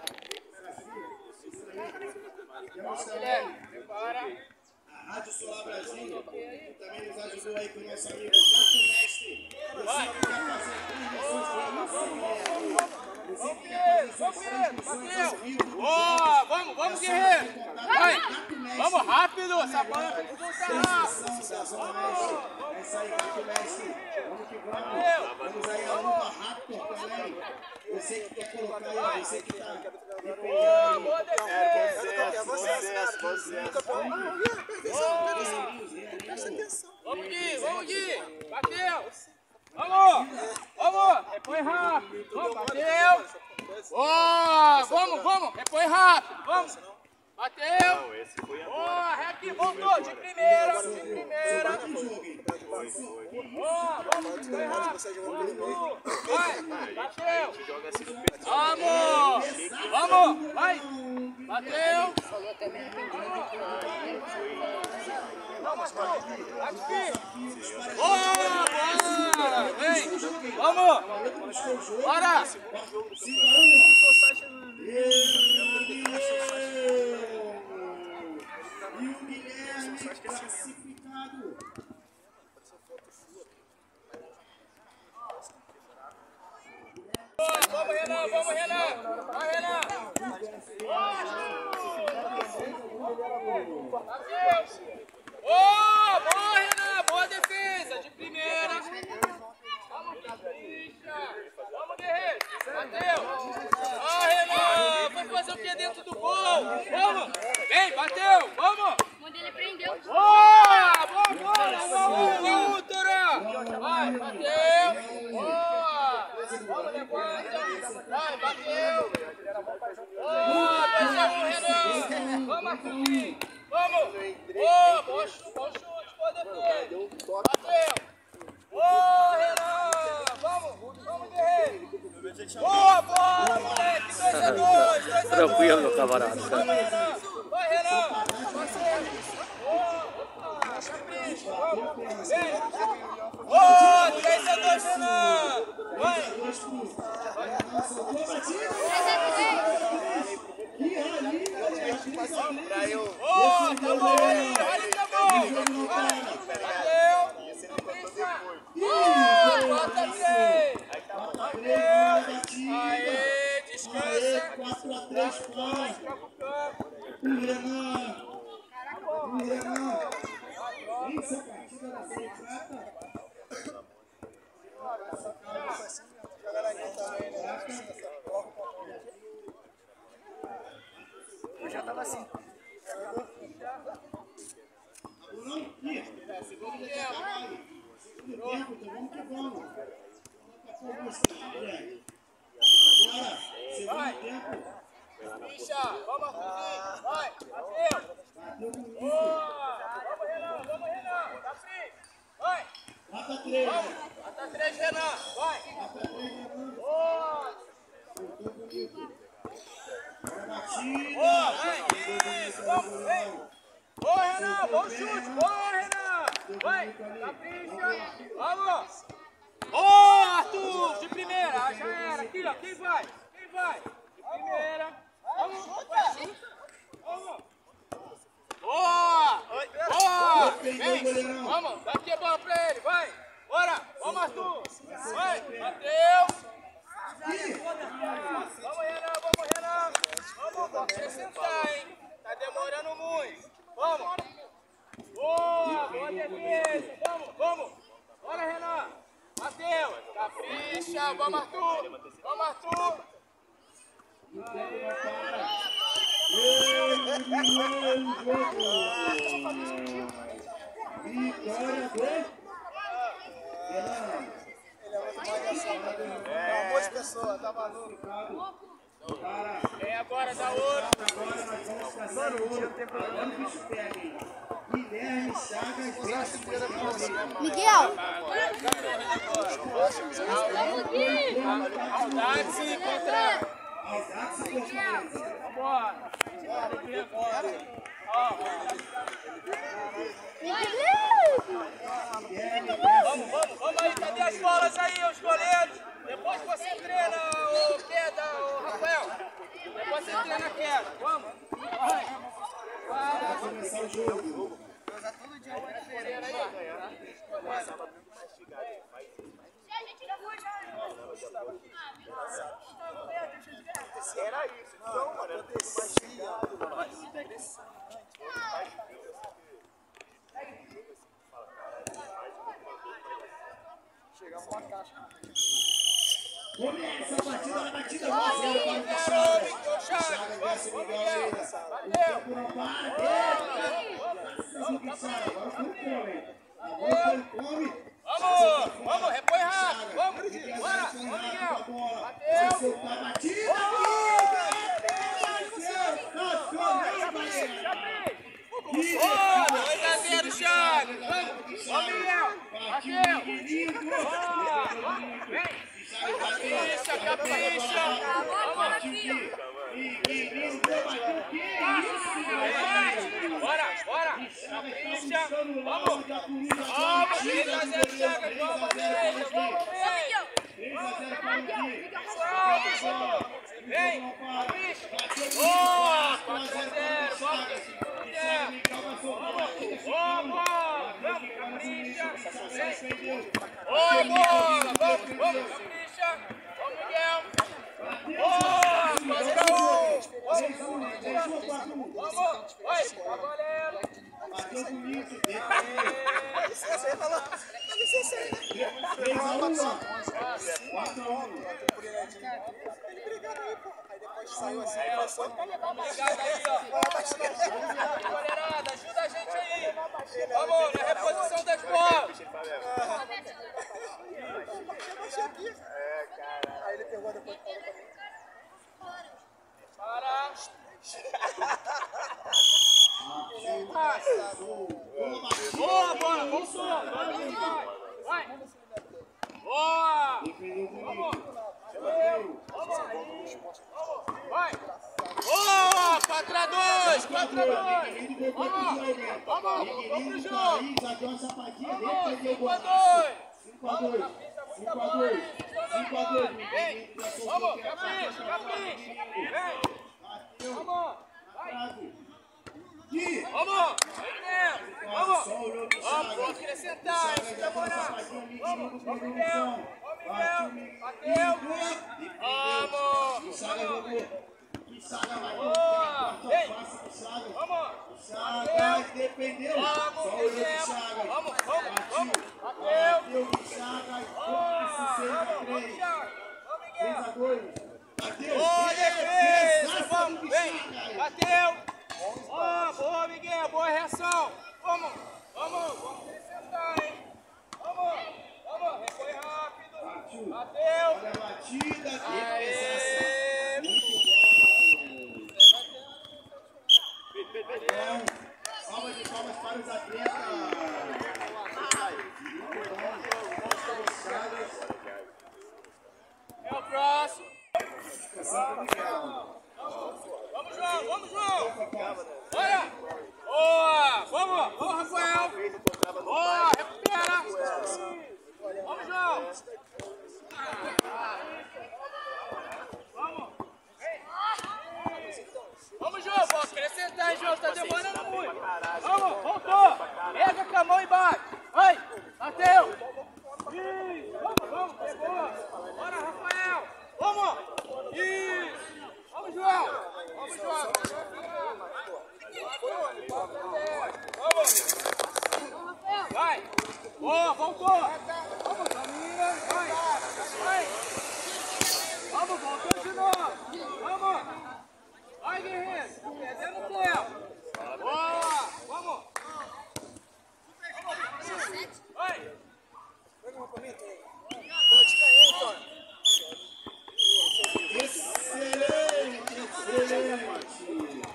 Vamos, Guilherme. Prepara. A Rádio Solar Brasil também nos ajudou aí com o nosso amigo Gato Mestre. Você que quer fazer transmissões para nossa Você que quer fazer transmissões ao vivo. Boa, vamos, vamos, guerreiro. Vai, vamos rápido. Essa bola tem que voltar rápido. É isso aí, Gato Mestre. Vamos que vamos. Vamos aí a luta rápida também. Você que quer colocar aí, você que está Boa, boa defesa. Sucesso, sucesso. Vamos, Gui, vamos, Gui. Bateu. Vamos, vamos. Repõe rápido. Vamos, bateu. Boa, vamos, vamos. Repõe rápido. Vamos. Bateu. Boa, rec, voltou. De primeira, de primeira. Boa, vamos, repõe rápido. Vai, bateu. Vamos, vamos, vai. Bateu. Vamos, aqui. Boa, boa. Vem. Vamos. Bora. E o Guilherme classificado. Vamos, Renan, vamos, Renan. Vai, Renan. Boa, boa, Renan. Boa defesa. De primeira. Vamos, capricha. Vamos, guerreiro. Bateu. Ah, Renan. Vai fazer o que dentro do gol? Vamos. Vem, bateu. Vamos. O modelo prendeu. Boa, boa, boa. Vamos, Turã. Vai, bateu. Boa. Vamos, levanta. Vai, bateu. Boa, dois a um, Renan. Vamos, Arthurzinho. Vamos. Boa, bom chute, bom chute, boa defesa. Bateu. Boa, Renan. Vamos, vamos, guerreiro. Boa bola, moleque. dois a dois, dois a dois. Tranquilo, meu camarada. Vamos, Renan. Vai, Renan. Boa, capricha. Vamos. Vem. Boa, três a dois, Renan. Vai. Boa, tá bom, ali, ali tá bom. Vai. Bateu. Capricha. Boa, quatro a três. Bateu. Aê, descansa. quatro a três, Troca o campo. o Renan. O Renan. Essa partida da Série Prata. Eu já tava assim. Segundo tempo. Segundo tempo, então vamos que vamos. Agora, segundo tempo. Ficha, vamos, Arthurzinho. Vai, bateu. Boa. Vamos, Renan, vamos, Renan. Tá free. Vai. Mata três. Vamos. Mata três, Renan. Vai. Boa. Boa, vem. Isso, vamos, vem. Boa, Renan. Bom chute. Boa, Renan. Vai. Capricha. Vamos. Boa, Arthur. De primeira. Já era. Aqui, ó. Quem vai? Quem vai? De primeira. Vamos. Vamos. Boa. Boa. Vem. Vamos. Dá aqui a bola pra ele. Vai. Bora. Vamos, Arthur. Vai. Bateu. Vamos, Renan. Vamos, Renan. Vamos, vamos sentar, hein? Tá demorando muito. Vamos. Boa. Boa defesa. Vamos, vamos. Bora, Renan. Bateu. Capricha. Vamos, Arthur. Vamos, Arthur. Vitória do É uma boa pessoa, tá maluco. Vem agora, dá ouro. Agora nós vamos passar o ouro. Agora o bicho pega, hein? Guilherme Chagas versus Miguel! Audace contra... Audace contra... Vambora. Aqui agora. Ó. Vamos, vamos, vamos aí. Cadê as bolas aí, os goleiros? Depois que você treina, ô queda, ô Rafael. Depois você treina a queda. Vamos. Vai. Vai começar o jogo. Todo dia uma diferença aí. Era isso, então, mano, acontecia. Chegamos com a caixa. Começa a batida, a batida. Garoto, Chagas. Vamos, vamos, Miguel. Bateu. Vamos, vamos, repõe rápido. Vamos, bora. Vamos, Miguel. Bateu. Boa, dois a zero, Chagas. Vamos, vamos, Miguel. Bateu. Boa, vem. Capricha, capricha. Vamos aqui. Bora, bora. Capricha. Vamos! Vamos, três a zero, chega! Vamos, Bandeira! Vamos, Miguel! três a zero para o Miguel! Vem! Boa! quatro a zero! Vamos! Boa, bola! Vamos, Capricha! Boa, bola! Vamos, vamos, Capricha! Vamos, Miguel! Boa! quatro a um! Vamos! Vamos! Vai! Tá valendo! Bateu bonito! Licença aí, falou. Licença aí. três a um, quatro a um. Ele brigando aí, pô. Aí depois saiu assim, passou. Obrigado aí, ó. Goleirada, ajuda a gente aí. Vamos, na reposição das bolas. É, cara. Aí ele pegou depois. Para. Boa, bola, voltou. Vai. Boa. Vamos. Vai. Boa, quatro a dois, quatro a dois. Vamos, vamos, vamos pro jogo. Vamos, cinco a dois. cinco a dois. cinco a dois. cinco a dois. Vem. Vamos, capricha, capricha. Vem. Vamos. Vai. Vamos! Vamos! Vamos! Vamos acrescentar! Isso é moral! Vamos! Vamos, Miguel! Vamos, Miguel! Bateu! Vamos! Boa! Vem! Vamos! Chagas defendeu! Vamos, Miguel! Vamos! Vamos! Vamos! Bateu! Boa! Vamos! Vamos, Thiago! Vamos, Miguel! Boa defesa! Vamos! Vem! Bateu! Boa, boa, Miguel, boa reação. Vamos, vamos, vamos acrescentar, hein? Vamos, vamos, repõe rápido. Bateu. Olha a batida, Aê. muito bom. Salva de palmas para os atletas. É o próximo. Vamos, João, vamos, João. Bora. Boa, vamos, vamos, Rafael. Boa, recupera. Vamos, João. Vamos. Vamos, João, vamos acrescentar, hein, João, tá demorando muito. Vamos, voltou. Pega com a mão e bate. Vai, bateu. Isso, vamos, vamos, pegou. Bora, Rafael. Vamos. Isso. Vamos, João. Vamos, João. Vamos. Vai. Boa, voltou. Vamos, Camila. Vai. Vai. Vamos, voltou de novo. Vamos. Vai, guerreiro. Tá perdendo tempo. Boa. Vamos. Vai. Pega uma pra mim, Tony. Pô, tira aí, Tony. Excelente, excelente.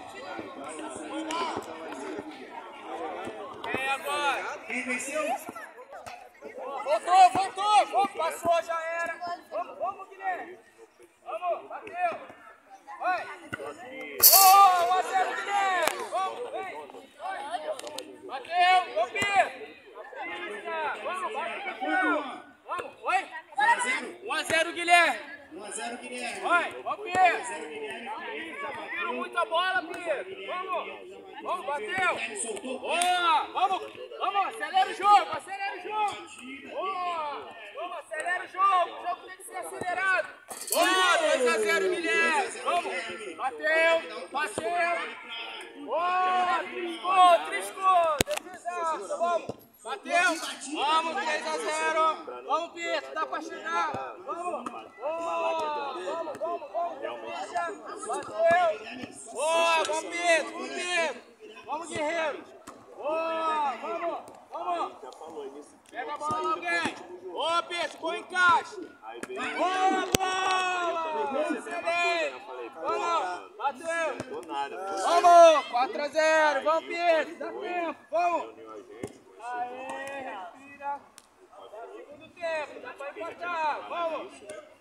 Vem agora. Quem venceu? Voltou, voltou. Vamos, passou, já era. Vamos, vamos, Guilherme. Vamos, bateu. Vai. Boa, um a zero, Guilherme. Vamos, vem. Vai. Bateu, vamos, Pedro. Isso, vamos, bate no chão. Vamos, oi. um a zero, Guilherme. um a zero, Guilherme. Vai, vamos, Pedro. Viram muita bola, Pedro. Vamos. Vamos, bateu. Boa. Vamos, vamos, acelera o jogo, acelera o jogo. Boa. Vamos, acelera o jogo. O jogo tem que ser acelerado. Boa, dois a zero, Guilherme. Vamos. Bateu, bateu. Boa, triscou, triscou. Defesaço, vamos. Bateu! Vamos, três a zero! Vamos, Pedro, dá pra chegar! Vamos! Boa! Vamos, vamos, vamos! Bateu! Boa! Vamos, Pedro! Vamos, Pedro! Vamos, guerreiro! Boa! Vamos! Vamos! Pega a bola, alguém! Boa, Pedro! Põe em caixa! Boa, bola! Excelente! Vamos! Bateu! Vamos! quatro a zero! Vamos, Pedro! Dá tempo! Vamos! Aê, respira. É o segundo tempo, dá pra empatar. Vamos.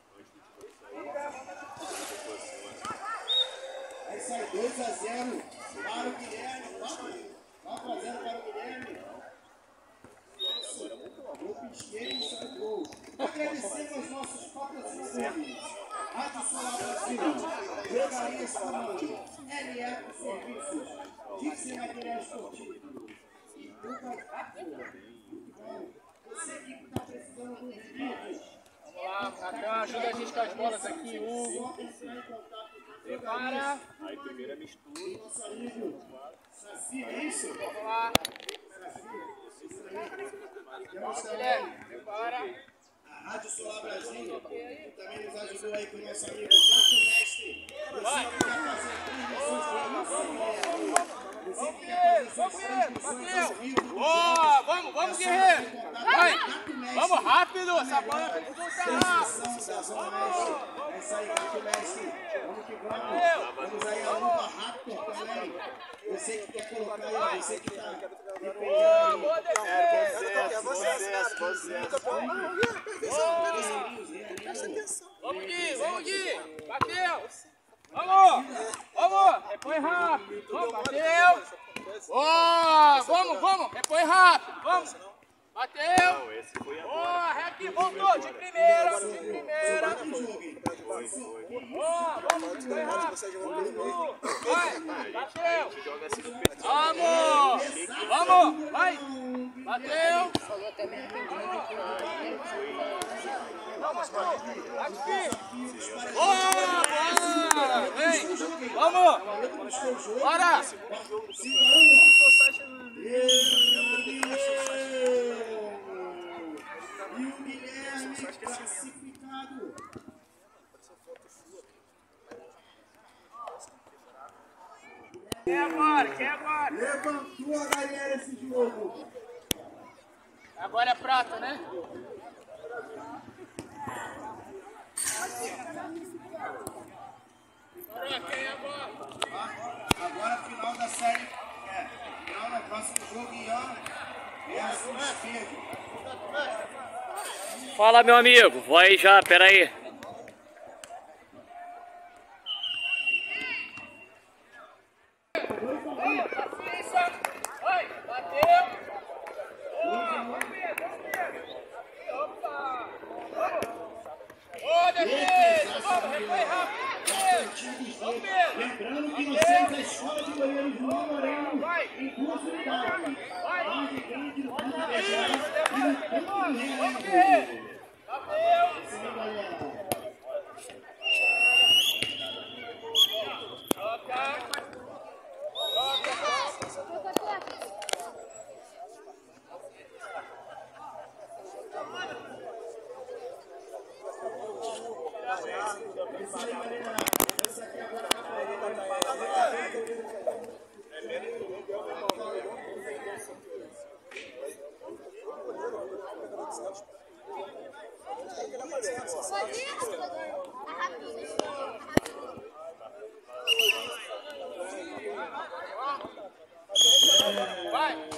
Aí sai dois a zero para o Guilherme. quatro a zero para o Guilherme. agradecer aos nossos patrocinadores. Rádio Solar Brasil, Drogarias Comando, L F Serviços, Dixie Material Esportivo e Duca Captura. Você que está precisando do vídeo. Vamos lá, Natan, ajuda a gente com as bolas aqui, Hugo. Prepara. Aí primeiro é mistura. Nosso amigo Saci, é isso? Vamos lá. Guilherme, prepara. A Rádio Solar Brasil também nos ajudou aí com o nosso amigo Gato Mestre. Você que quer fazer transmissões Boa, vamos, vamos, guerreiro. Vai, vamos rápido, essa bola tem que voltar rápido. É isso aí, Gato Mestre. Vamos que vamos. Vamos aí a luta rápida também. Você que quer colocar aí, você que está Boa, boa É, processo, processo, processo. Vamos, Gui, vamos, Gui. Bateu. Vamos, vamos. Repõe rápido. Vamos, bateu. Boa, vamos, vamos. Repõe rápido. Vamos. Bateu. Não, esse foi a Boa, Rec, voltou. De primeira, de primeira. Boa, vamos, repõe rápido. Vai, bateu. joga assim no peito. Vamos, vamos, vai. Bateu. Aqui. Boa, boa. Vem. Vamos. Bora. E o Guilherme classificado. Quem agora? Quem agora? Levantou a galera esse jogo. Agora é prata, né? Agora quem agora? Agora final da série. É, final do próximo jogo e ó. É assim, Pedro. Fala, meu amigo. Vou aí já, pera aí. Vai, bateu. Boa, opa. Ô, defesa, vamos, repõe rápido. Vamos, Pedro. Lembrando que nós temos a escola de goleiros João Moreno em curso de idade. Vamos, guerreiro. Bateu. Troca. Vai!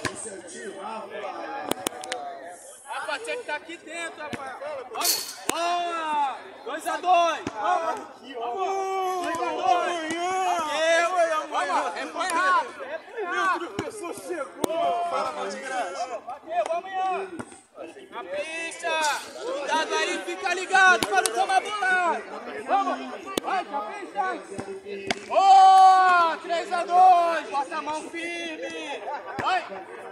Rapaz, tinha que estar aqui dentro, rapaz! Vamos! Boa! dois a dois! Vamos! Vamos! dois a dois! Vamos! Repõe rápido! Repõe rápido! O professor chegou! Fala, Valdegraça! Bateu, vamos, Ian! Na pista! Cuidado aí, fica ligado para não tomar bolada! Vamos! Vai, capricha! Boa! três a dois! Bota a mão firme! Vai!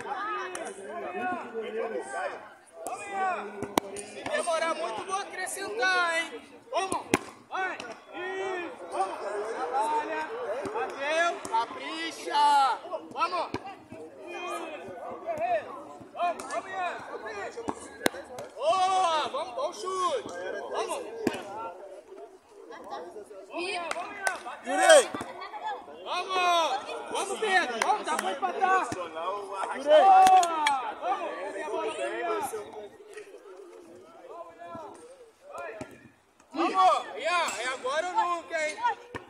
Vamos, Ian! Se demorar muito, vou acrescentar, hein? Vamos! Vai! Isso! Vamos! Trabalha! Bateu! Capricha! Vamos! Vamos, vamos, Ian! Capricha! Boa! Vamos, bom chute! Vamos! Vamos, Ian! Vamos, Ian! Bateu! Vamos! Vamos, Pedro! Vamos, dá pra empatar! Boa! Vamos! Vem a bola, Ian! Vamos! Ian, é agora ou nunca, hein?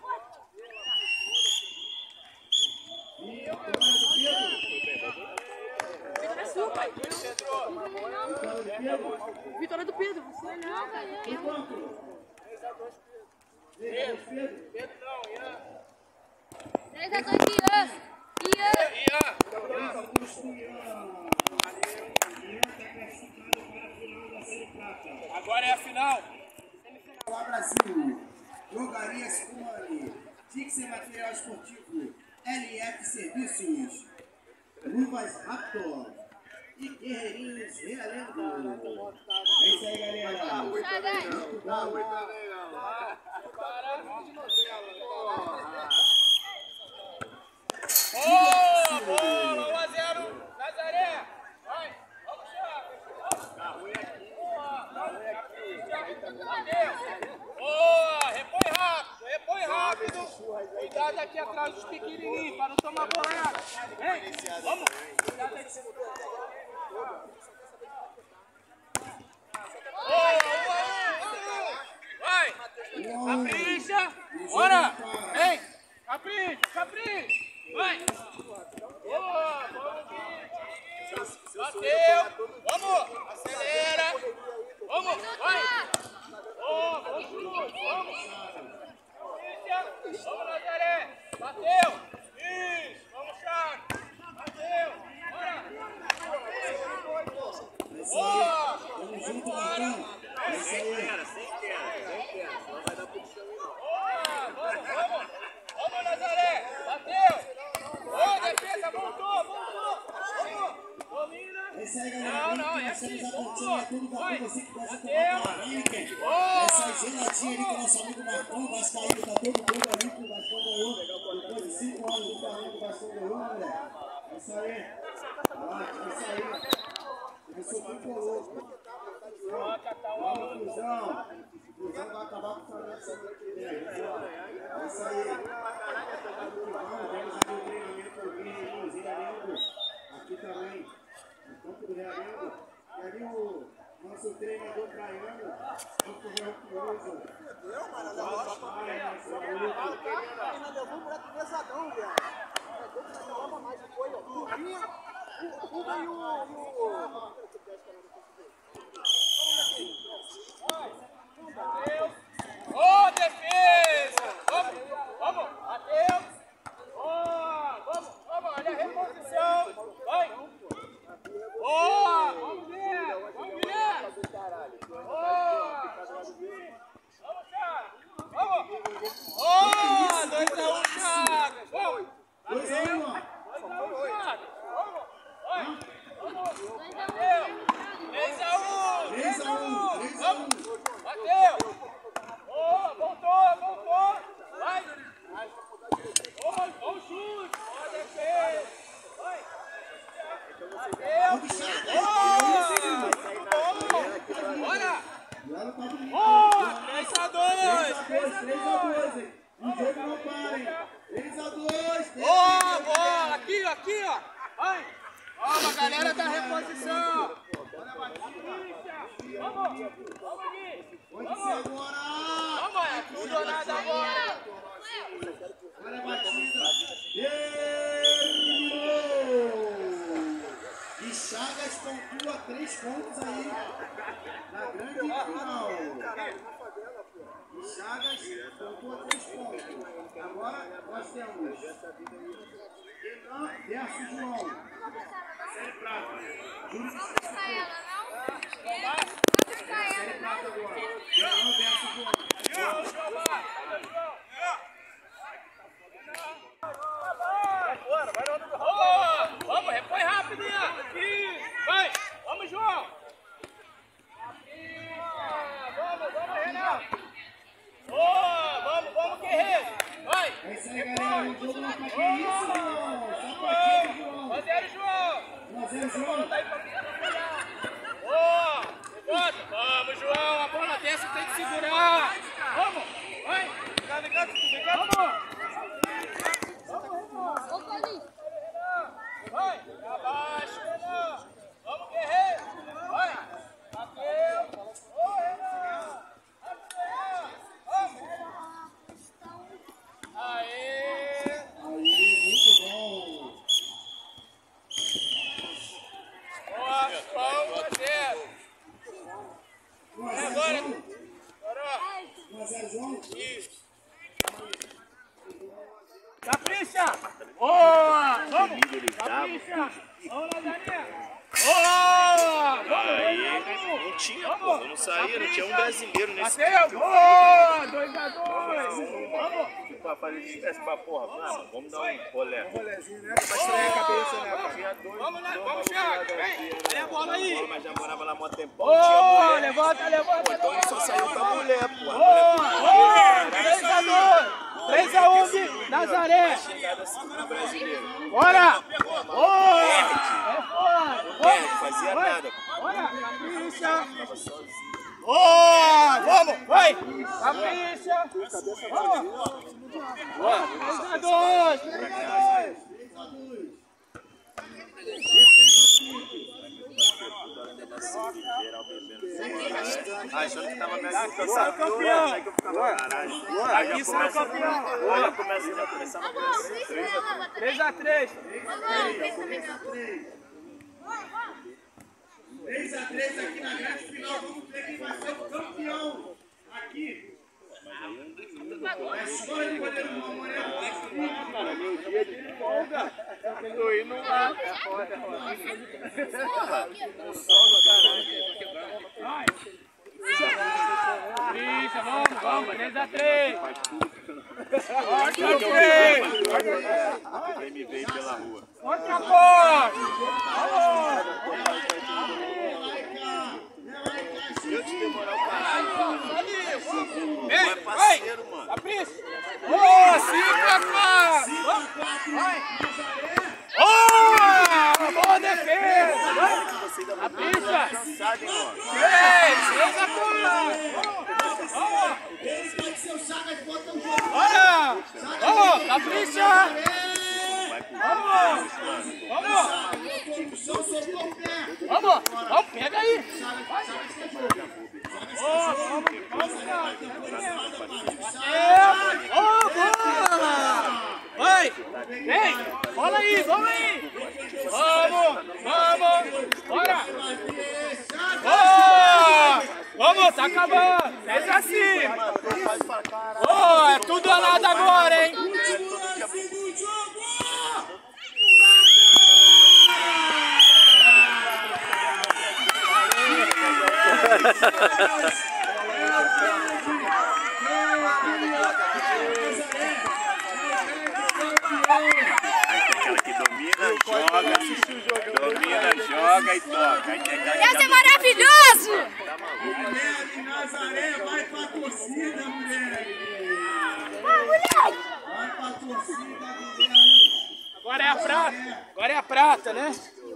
Vitória do Pedro, você não, galera. Pedro, Pedro não, Ian. três a dois, Ian. Ian. Ian. Ian está classificado para a final da série Agora é a final. Olá, Brasil. Drogarias Kumani. Dixie Material Esportivo. L F Serviços. Luvas Raptor. E Guerreirinhos Realengo. É isso aí, galera. Muito bom. Boa, boa, um a zero, Nazaré. Vai, vamos lá. Boa, repõe rápido, repõe rápido. Cuidado aqui atrás dos pequenininhos, para não tomar bolada. Vem, vamos. Cuidado aí. Vai, capricha. Bora, vem. Capricha, capricha. Vai! Boa! Bateu! Vamos! Acelera! Vamos! Vai! Boa! Vamos! Vamos! Vamos, Nazaré! Bateu! Isso! Vamos, Thiago! Bateu! Bora! Boa! Vamos junto, Marcão. É isso aí. Boa! Vamos! Vamos! Vamos, Nazaré! Bateu! Ô, defesa, voltou, voltou! Vamos! Domina! É isso aí, galera. Não, não, é Nós temos assim! a pontinha, tudo pra você que gosta de Bateu! tomar uma essa geladinha ali com o nosso amigo Marcão, Vascaíno, tá todo mundo ali que o Vascão ganhou. Depois de cinco anos do tamanho que o Vascão ganhou, moleque. É isso aí. Ótimo, é isso aí. Começou tudo louco. Vamos, Cruzão. Cruzão vai acabar com o Flamengo semana que vem. É isso aí. Vamos, temos aqui o treinamento do Guilherme Realengo. Aqui também, no campo do Realengo. E ali o nosso treinador Traiano, muito vergonhoso. Eu, mano, na hora só para ainda levou um moleque pesadão, velho. Não levava mais, foi, ó. O Rinha, o Rinha e o... Ô, defesa! Vamos! Vamos! Bateu! Boa! Vamos! Vamos! Olha a reposição! Vai! Boa! Vamos, Guilherme! Vamos, Guilherme! Boa! Vamos, Thiago! Vamos! Boa! dois a um, Thiago! Vamos! dois a um, ó. dois a um, Thiago! Vamos! Vai! Vamos! Bateu! três a um! três a um, três a um. Bateu! Boa, voltou, voltou! Vai! Boa, bom chute! Boa defesa! Vai! Bateu! Boa! Bora! Boa! três a dois! três a dois, hein? O jogo não para, hein? três a dois! Boa, boa! Aqui, aqui, ó! Vai! Vamos, galera da reposição! Bora, Batista! Vamos! Vamos aqui! Pode ser agora! Vamos, é tudo ou nada agora! Olha a batida! Terminou! E Chagas pontua três pontos aí na grande final. E Chagas pontua três pontos. Agora nós temos Renan versus João. Série prata. Júlio de Série prata agora. Renan versus João. Oh, vamos, repõe rápido, Ian. Aqui. Vai, vamos, João. Aqui. Vamos, vamos, Renan. Oh, vamos, vamos, guerreiro. Vai. É isso aí, galera. O jogo não tá aqui. Isso, João. Só pra aqui, João. um a zero, João. um a zero, João. Boa. Levanta. Vamos, João. A bola dessa tem que segurar. Vamos. Vai. Fica ligado, fica ligado. Vamos. Ô, Paulinho. Vai, abaixo, Renan. Vamos, guerreiro. Vai. Bateu. Ô, Renan. Vamos. Aê. Aí, muito bom. Boa, um a zero. um a É zero, agora. João. Bora. um a zero, João. Isso. Capricha! Boa! Vamos! Capricha! Vamos, Lazarinha! Boa! Aí não tinha, pô, não saía, não tinha um brasileiro nesse Bateu! Boa! dois a dois! Vamos! Pra fazer estresse pra porra, vamos, vamos dar um rolé. Um rolezinho, né? Pra estrear a cabeça, né, cara? Tinha dois, Vamos lá, dois vamos, malucos Thiago, lá da vem, Alfia, olha a bola aí. Mas já morava lá há mó tempão, não tinha Boa! mulher. Levanta, levanta, Pô, então ele só levanta! saiu com a mulher, pô. Boa! Boa! três a dois! três a um de Nazaré! Chegada assim pro brasileiro. Bora! Boa! É fora! Não fazia nada. Bora! Capricha! Boa! Vamos! Vai! Capricha! Vamos! três a dois! três a dois! Ah, achando que tava me Aqui será o campeão! Aqui será o campeão! Olha, começa já começar a três a três! três a três aqui na grande final. Vamos ver quem vai ser o campeão aqui. A escola de goleiro do Moreno. Cara, meu dia de folga. Eu ir não dá. É foda, é foda. O sol do caralho. Isso, vamos, vamos, três a três! Vem me ver pela rua. Outra cor! Eu te demorar o caralho. Vem, É parceiro, mano. Capricha! Boa, cinco a quatro! Vai! Boa! Boa defesa! Capricha! Cansado, hein, mano. Três! Três a quatro! Eles pode ser o Chagas, bota o jogo. Bora! Vamos! Capricha! Vamos! O chão soltou o pé. Vamos! Vamos, pega aí! Vai! Vem! Bola aí, bola aí! Vamos! Vamos! Bora! Boa! Vamos, tá acabando! Desce acima! Boa! É tudo ou nada agora, hein? Aquela que domina, joga, domina, joga e toca. Aí tem aquela que Deus é maravilhoso! Mulher de Nazaré, vai pra torcida, mulher. Ah, moleque! Vai pra torcida, mulher. Agora é a prata! Agora é a prata, né?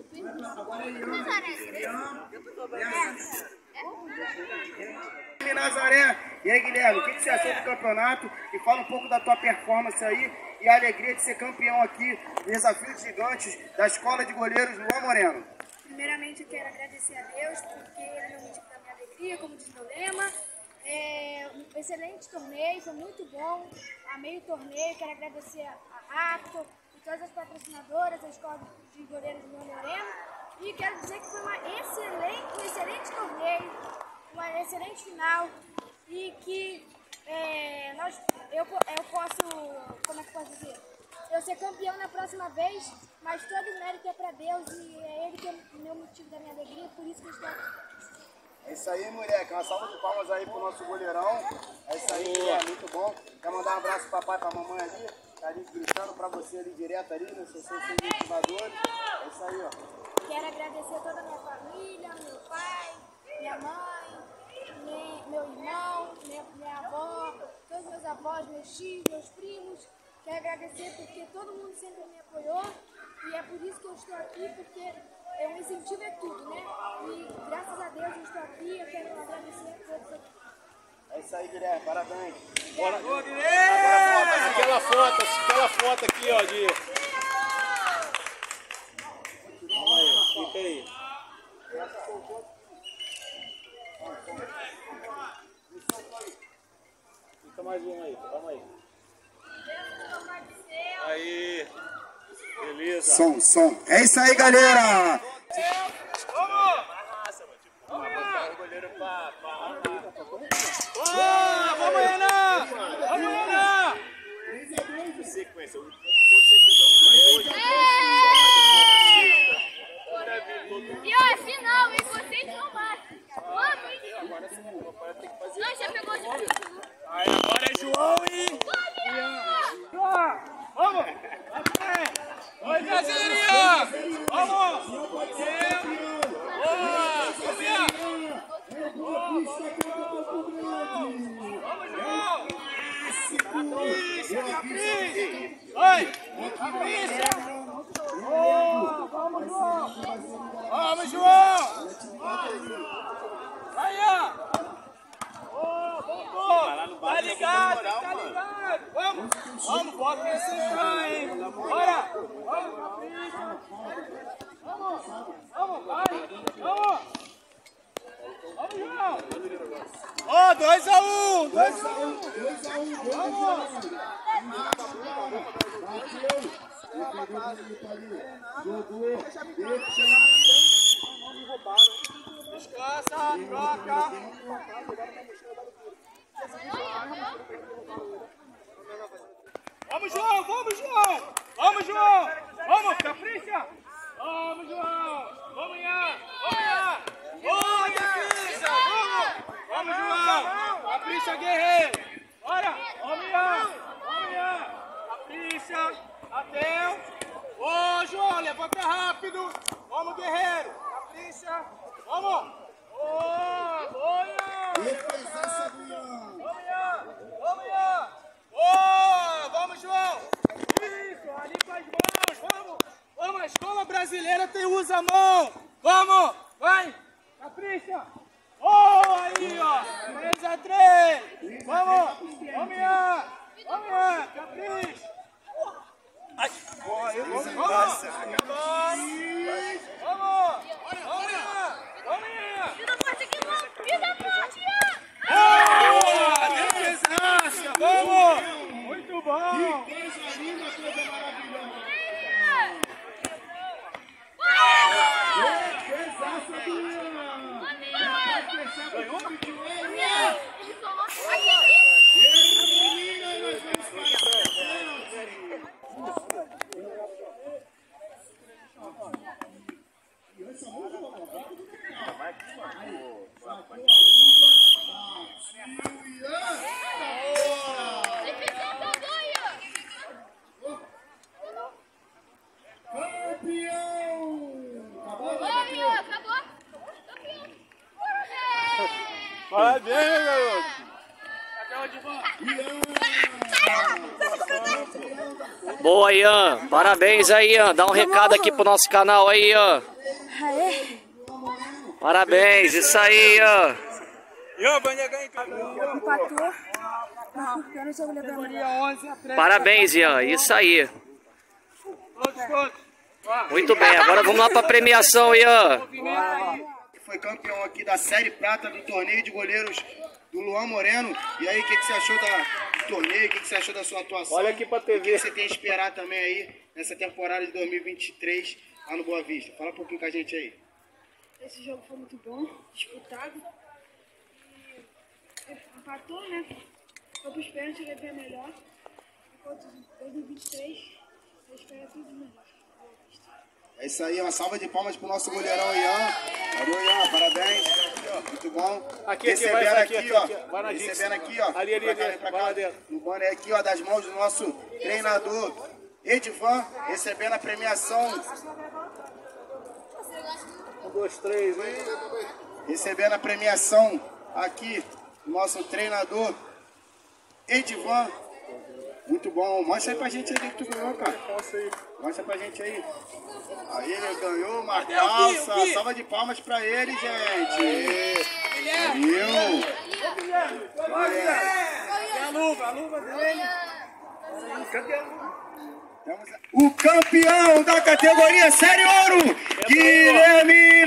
Nazaré. E aí, Guilherme, o que você achou do campeonato? E fala um pouco da tua performance aí e a alegria de ser campeão aqui do Desafio de Gigantes da Escola de Goleiros Luan Moreno. Primeiramente, eu quero agradecer a Deus, porque Ele é o motivo da minha alegria, como diz meu lema. É um excelente torneio, foi muito bom. Amei o torneio, quero agradecer a Raptor e todas as patrocinadoras da Escola de Goleiros Luan Moreno. E quero dizer que foi uma excelente, um excelente torneio, uma excelente final. E que é, nós, eu, eu posso, como é que eu posso dizer? Eu ser campeão na próxima vez, mas todo o mérito é para Deus e é Ele que é o meu motivo da minha alegria, por isso que eu estou aqui. É isso aí, moleque. Uma salva de palmas aí pro nosso goleirão. É isso aí, Guilherme, muito bom. Quer mandar um abraço pro papai e pra mamãe ali? Tá ali gritando pra você ali direto ali, né? Vocês são seus motivadores. É isso aí, ó. Quero agradecer a toda a minha família, meu pai, minha mãe, minha, meu irmão, minha, minha avó, todos meus avós, meus tios, meus primos. Quero agradecer porque todo mundo sempre me apoiou e é por isso que eu estou aqui, porque é um incentivo é tudo, né? E graças a Deus eu estou aqui, eu quero agradecer a todos aqui. É isso aí, Guilherme. Parabéns. Bora, Guilherme! Aquela foto, aquela foto aqui, ó, de... Calma aí, fica aí. Fica mais um aí, calma aí. Aí, beleza. Som, som. É isso aí, galera. Vamos! o goleiro pra... Ah, vamos, Renan! Vamos, Renan! Sequência, quando você fez a uma hoje, E ó, é final, hein? Vocês não matam. Vamos, hein? Agora sim, agora tem que fazer. Não, já pegou de novo. Aí agora é João e... João! Vamos! Oi, Brasília! Vamos! Boa! Vamos, Ian! Vamos, João! Capricha, capricha! Oi! Capricha! Oh, vamos, João! Vamos, João! Vai, Ian! Oh, vamos! Tá ligado, tá ligado! Vamos! Vamos, bota esse chão, hein! Bora! Vamos, capricha! Vamos! Vamos, vai! Vamos! Vamos, João! Ó, dois a um! dois a um! Vamos! Descansa, troca! Vamos, João! Vamos, João! Vamos, João! Vamos, capricha! Vamos, João! Vamos, Ian! Vamos, Ian! Boa, capricha! Vamos! Vamos, João! Capricha, guerreiro! Bora! Vamos, Ian! Vamos, Ian! Capricha! Até! Ô, João, levanta rápido! Vamos, guerreiro! Capricha! Vamos! Boa! Boa, Ian! Vamos, Ian! Vamos, Ian! Boa! Vamos, João! Isso! Ali com as mãos! Vamos! Vamos! A escola brasileira tem usa a mão! Vamos! Vai! Capricha! Boa! Aí, ó! três a três! Vamos! Vamos, Ian! Vamos, Ian! Capricha! Ai! Boa! Eu vou! Vamos! Vamos! Vamos! Vamos, Ian! Vamos, Ian! Vida forte aqui, vamos! Vida forte, Ian! Boa! Defesaça! Vamos! Muito bom! Parabéns, garoto! Boa, Ian. Parabéns aí, Ian. Dá um recado aqui pro nosso canal aí, Ian. Parabéns, isso aí, Ian. Ian, vai negar em casa. Empatou. Eu não sei o que Parabéns, Ian. Isso aí. Todos, todos. Muito bem, agora vamos lá pra premiação, Ian. Foi campeão aqui da Série Prata do torneio de goleiros do Luan Moreno. E aí, o que, que você achou da, do torneio? O que, que você achou da sua atuação? Olha aqui pra T V. O que, que você tem a esperar também aí nessa temporada de dois mil e vinte e três lá no Boa Vista? Fala um pouquinho com a gente aí. Esse jogo foi muito bom, disputado. E empatou, né? Foi pros pênaltis, ele veio melhor. Enquanto dois mil e vinte e três, eu espero tudo melhor. É isso aí, uma salva de palmas pro nosso goleirão Ian. Valeu, Ian, parabéns. Muito bom. Aqui, aqui, recebendo vai, aqui, aqui, ó. aqui, vai na recebendo Dix. aqui, ó. Ali, ali, pra cá, ali, pra vai cá. lá dentro. No boné aqui, ó, das mãos do nosso treinador Edivan, recebendo a premiação. Um, dois, três, hein? Recebendo a premiação aqui do nosso treinador Edivan. Muito bom. Mostra aí pra gente aí que tu ganhou, cara. Mostra pra gente aí. Aí ele ganhou uma calça. Salva de palmas pra ele, gente. Valeu. A luva, a luva dele. O campeão da categoria Série Ouro, Guilherme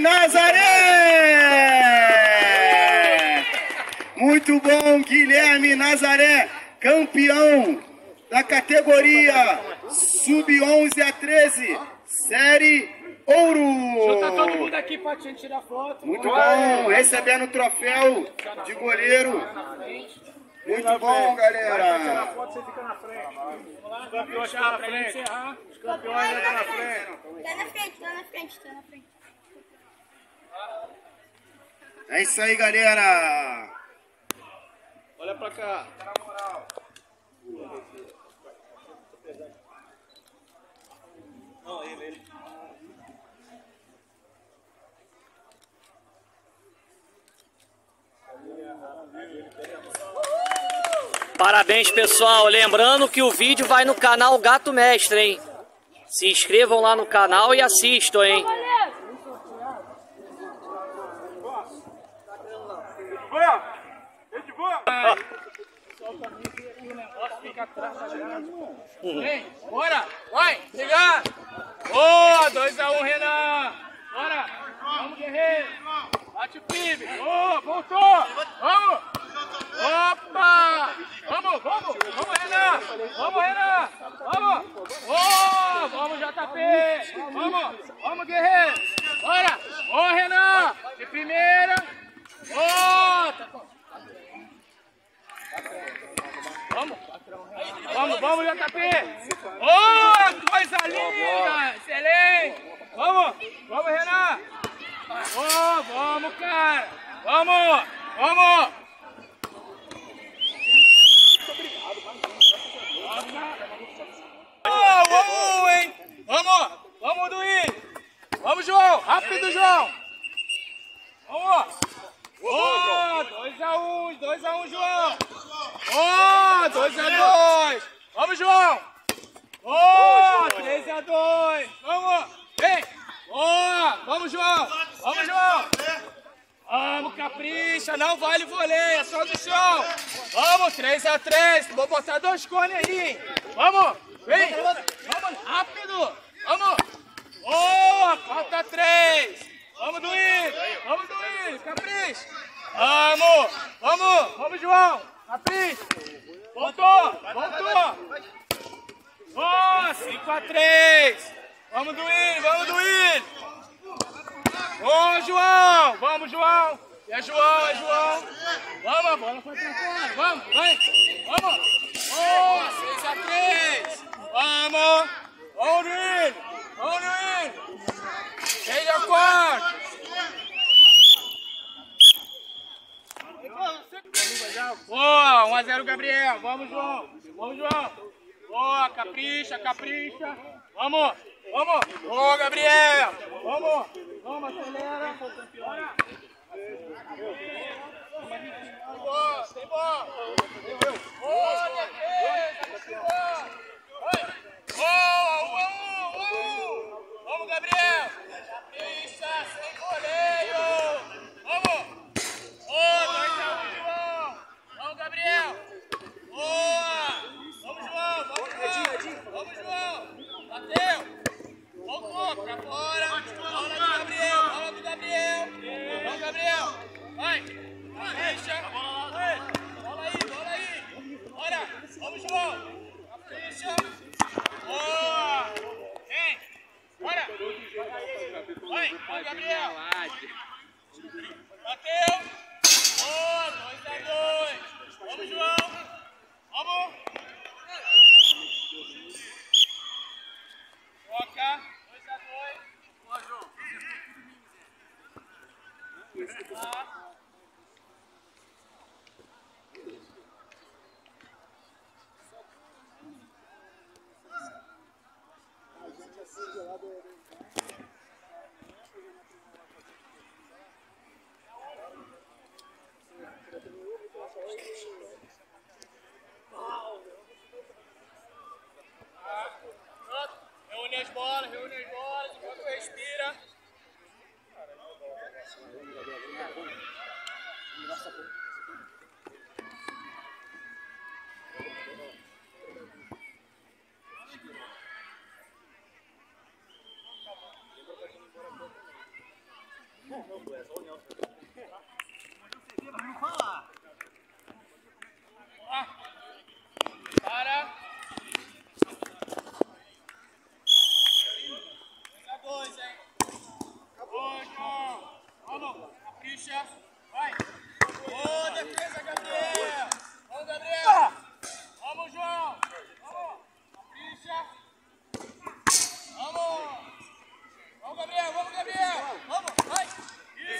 Nazaré. Muito bom, Guilherme Nazaré, campeão da categoria sub onze a treze, Série Ouro. Junta todo mundo aqui pra gente tirar foto. Muito bom, recebendo o troféu de goleiro. Muito bom, galera. Tirar foto, você fica na frente. Os campeões ficam na frente. Os campeões ficam na frente. Tá na frente, tá na frente, tá na frente. É isso aí, galera. Olha pra cá. Não, ele, ele. Parabéns, pessoal. Lembrando que o vídeo vai no canal Gato Mestre, hein? Se inscrevam lá no canal e assistam, hein? Vem, bora, vai, ligar. Boa, dois a um, Renan. Bora, vamos, guerreiro. Bate o pibe. Boa, voltou. Vamos. Opa. Vamos, vamos, vamos, Renan. Vamos, Renan. Vamos. Boa, vamos, J P. Vamos, vamos, guerreiro. Bora. Boa, Renan. De primeira. Boa. Vamos. Vamos, vamos, J P! Oh, coisa linda! Excelente! Vamos! Vamos, Renan! Oh, vamos, cara! Vamos! Vamos! Oh, vamos, hein! Vamos! Vamos, Duí! Vamos, João! Rápido, João! Vamos! Oh, dois a um, dois a um, João! Oh, dois a dois! Vamos, João! Oh, três a dois! Vamos! Vem! Oh, vamos, João! Vamos, João! Vamos, capricha! Não vale voleio, é só do chão! Vamos, três a três! Vou botar dois cones aí! Vamos! Vem! Vamos, rápido! Vamos! Oh, falta três! Vamos, Duí! Vamos, Duí! Capricha! Vamos! Vamos! Vamos, João! Capricha! Voltou! Voltou! Oh, cinco a três! Vamos, Duí! Vamos, Duí! Ô, João! Vamos, João! É João, é João! Vamos, a bola foi pra fora! Vamos, vai! Vamos! Oh, seis a três! Vamos! Vamos, Duí! Vamos, Duí! seis a quatro! Boa, um a zero, Gabriel. Vamos, João. Vamos, João. Boa, capricha, capricha. Vamos, vamos. Boa, Gabriel. Vamos, vamos, acelera. Bora. Boa, tem bola. Boa, defesa. Boa, um a um, um a um. Vamos, Gabriel. Capricha, sem goleiro. Vamos. Boa, dois a um, João. Vamos, Gabriel. Boa. Vamos, João. Vamos, João. Vamos, João. Bateu. Voltou pra fora. Bola do Gabriel. Bola do Gabriel. Vamos, Gabriel. Vai. Deixa. Bola aí, bola aí. Bora. Vamos, João. Deixa. Boa. Vem. Bora. Vai. Vamos, Gabriel. Bateu. Boa, dois a dois. Vamos, João. Vamos. Troca. dois a dois. Boa, João. Ah. Reúne as bolas, reúne as bolas, enquanto respira. Para. Dois, hein? Boa, João. Vamos, capricha. Vai. Boa defesa, Gabriel. Vamos, Gabriel. Vamos, João. Vamos. Capricha. Vamos. Vamos, Gabriel. Vamos, Gabriel. Vamos, vai.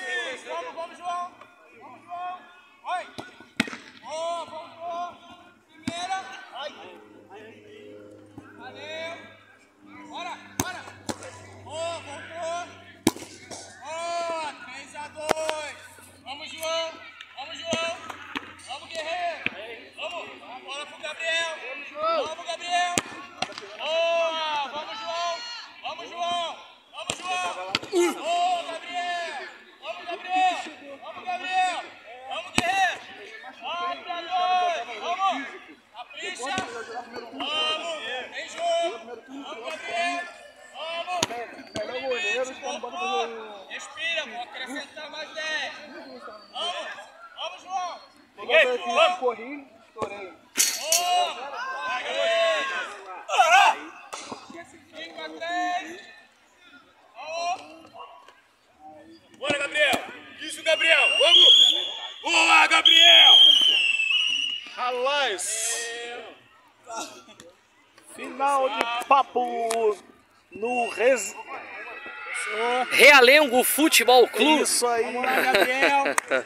Melhor goleiro, os caras botam pra fazer. Respira, vou acrescentar mais dez. Vamos, vamos, João. Peguei, vamos. Corri, estourei. cinco a três. Bora, Gabriel! Isso, Gabriel! Vamos! Boa, Gabriel! Ralaz! Final de papo no res... Realengo Futebol Clube. Isso aí, Vamos lá, Gabriel.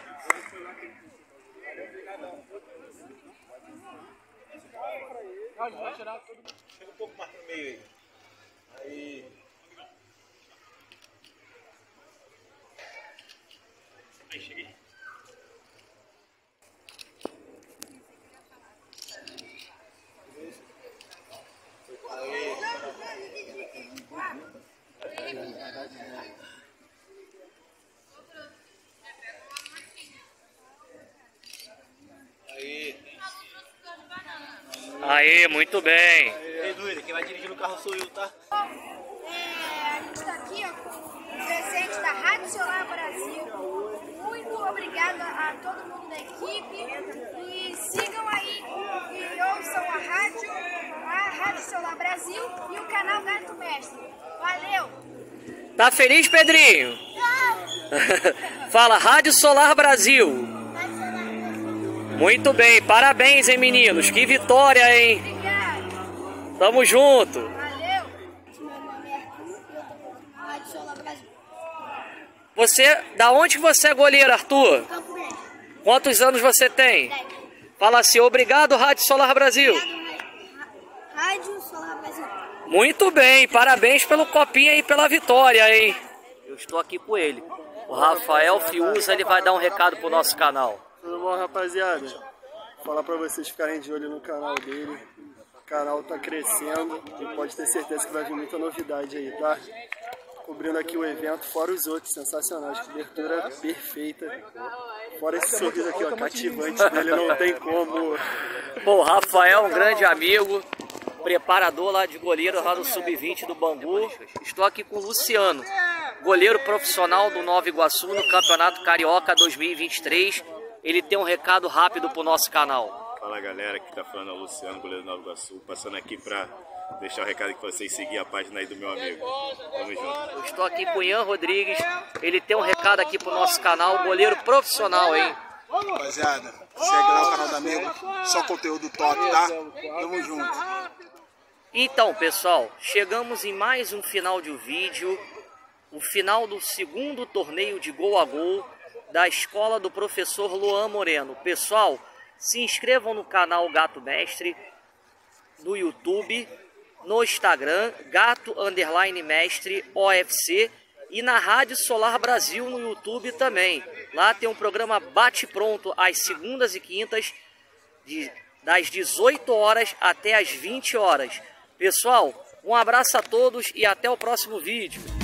Chega um pouco mais pro meio aí. Aí. Aí, cheguei. Aê, muito bem. Ei, Duília, quem vai dirigir no carro sou eu, tá? É, a gente está aqui ó, com o presente da Rádio Solar Brasil. Muito obrigada a todo mundo da equipe. E sigam aí e ouçam a rádio, a Rádio Solar Brasil e o canal Gato Mestre. Valeu! Tá feliz, Pedrinho? Fala, Rádio Solar Brasil. Muito bem, parabéns, hein, meninos? Que vitória, hein? Obrigada! Tamo junto. Valeu! Meu nome é Arthur e eu tô na Rádio Solar Brasil. Você, da onde que você é goleiro, Arthur? Campo Grande. Quantos anos você tem? Fala assim, obrigado, Rádio Solar Brasil. Rádio Solar Brasil. Muito bem, parabéns pelo copinha e pela vitória, hein? Eu estou aqui com ele. O Rafael Fiuza, ele vai dar um recado pro nosso canal. Tudo bom, rapaziada? Vou falar pra vocês ficarem de olho no canal dele. O canal tá crescendo e pode ter certeza que vai vir muita novidade aí, tá? Cobrindo aqui o evento, fora os outros sensacionais, cobertura perfeita. Fora esse sorriso aqui, ó, cativante dele, não tem como. Bom, o Rafael, um grande amigo, preparador lá de goleiro lá no sub vinte do Bangu. Estou aqui com o Luciano, goleiro profissional do Nova Iguaçu no Campeonato Carioca dois mil e vinte e três. Ele tem um recado rápido pro nosso canal. Fala, galera, aqui tá falando é o Luciano, goleiro do Nova Iguaçu, passando aqui pra deixar o recado que vocês seguirem a página aí do meu amigo. Tamo junto. Eu estou aqui com o Ian Rodrigues, ele tem um recado aqui pro nosso canal, goleiro profissional, hein? Rapaziada, segue lá o canal do amigo, só conteúdo top, tá? Tamo junto. Então, pessoal, chegamos em mais um final de vídeo, o final do segundo torneio de gol a gol da escola do professor Luan Moreno. Pessoal, se inscrevam no canal Gato Mestre, no YouTube, no Instagram, Gato Underline Mestre O F C e na Rádio Solar Brasil no YouTube também. Lá tem um programa Bate Pronto às segundas e quintas, de, das dezoito horas até as vinte horas. Pessoal, um abraço a todos e até o próximo vídeo.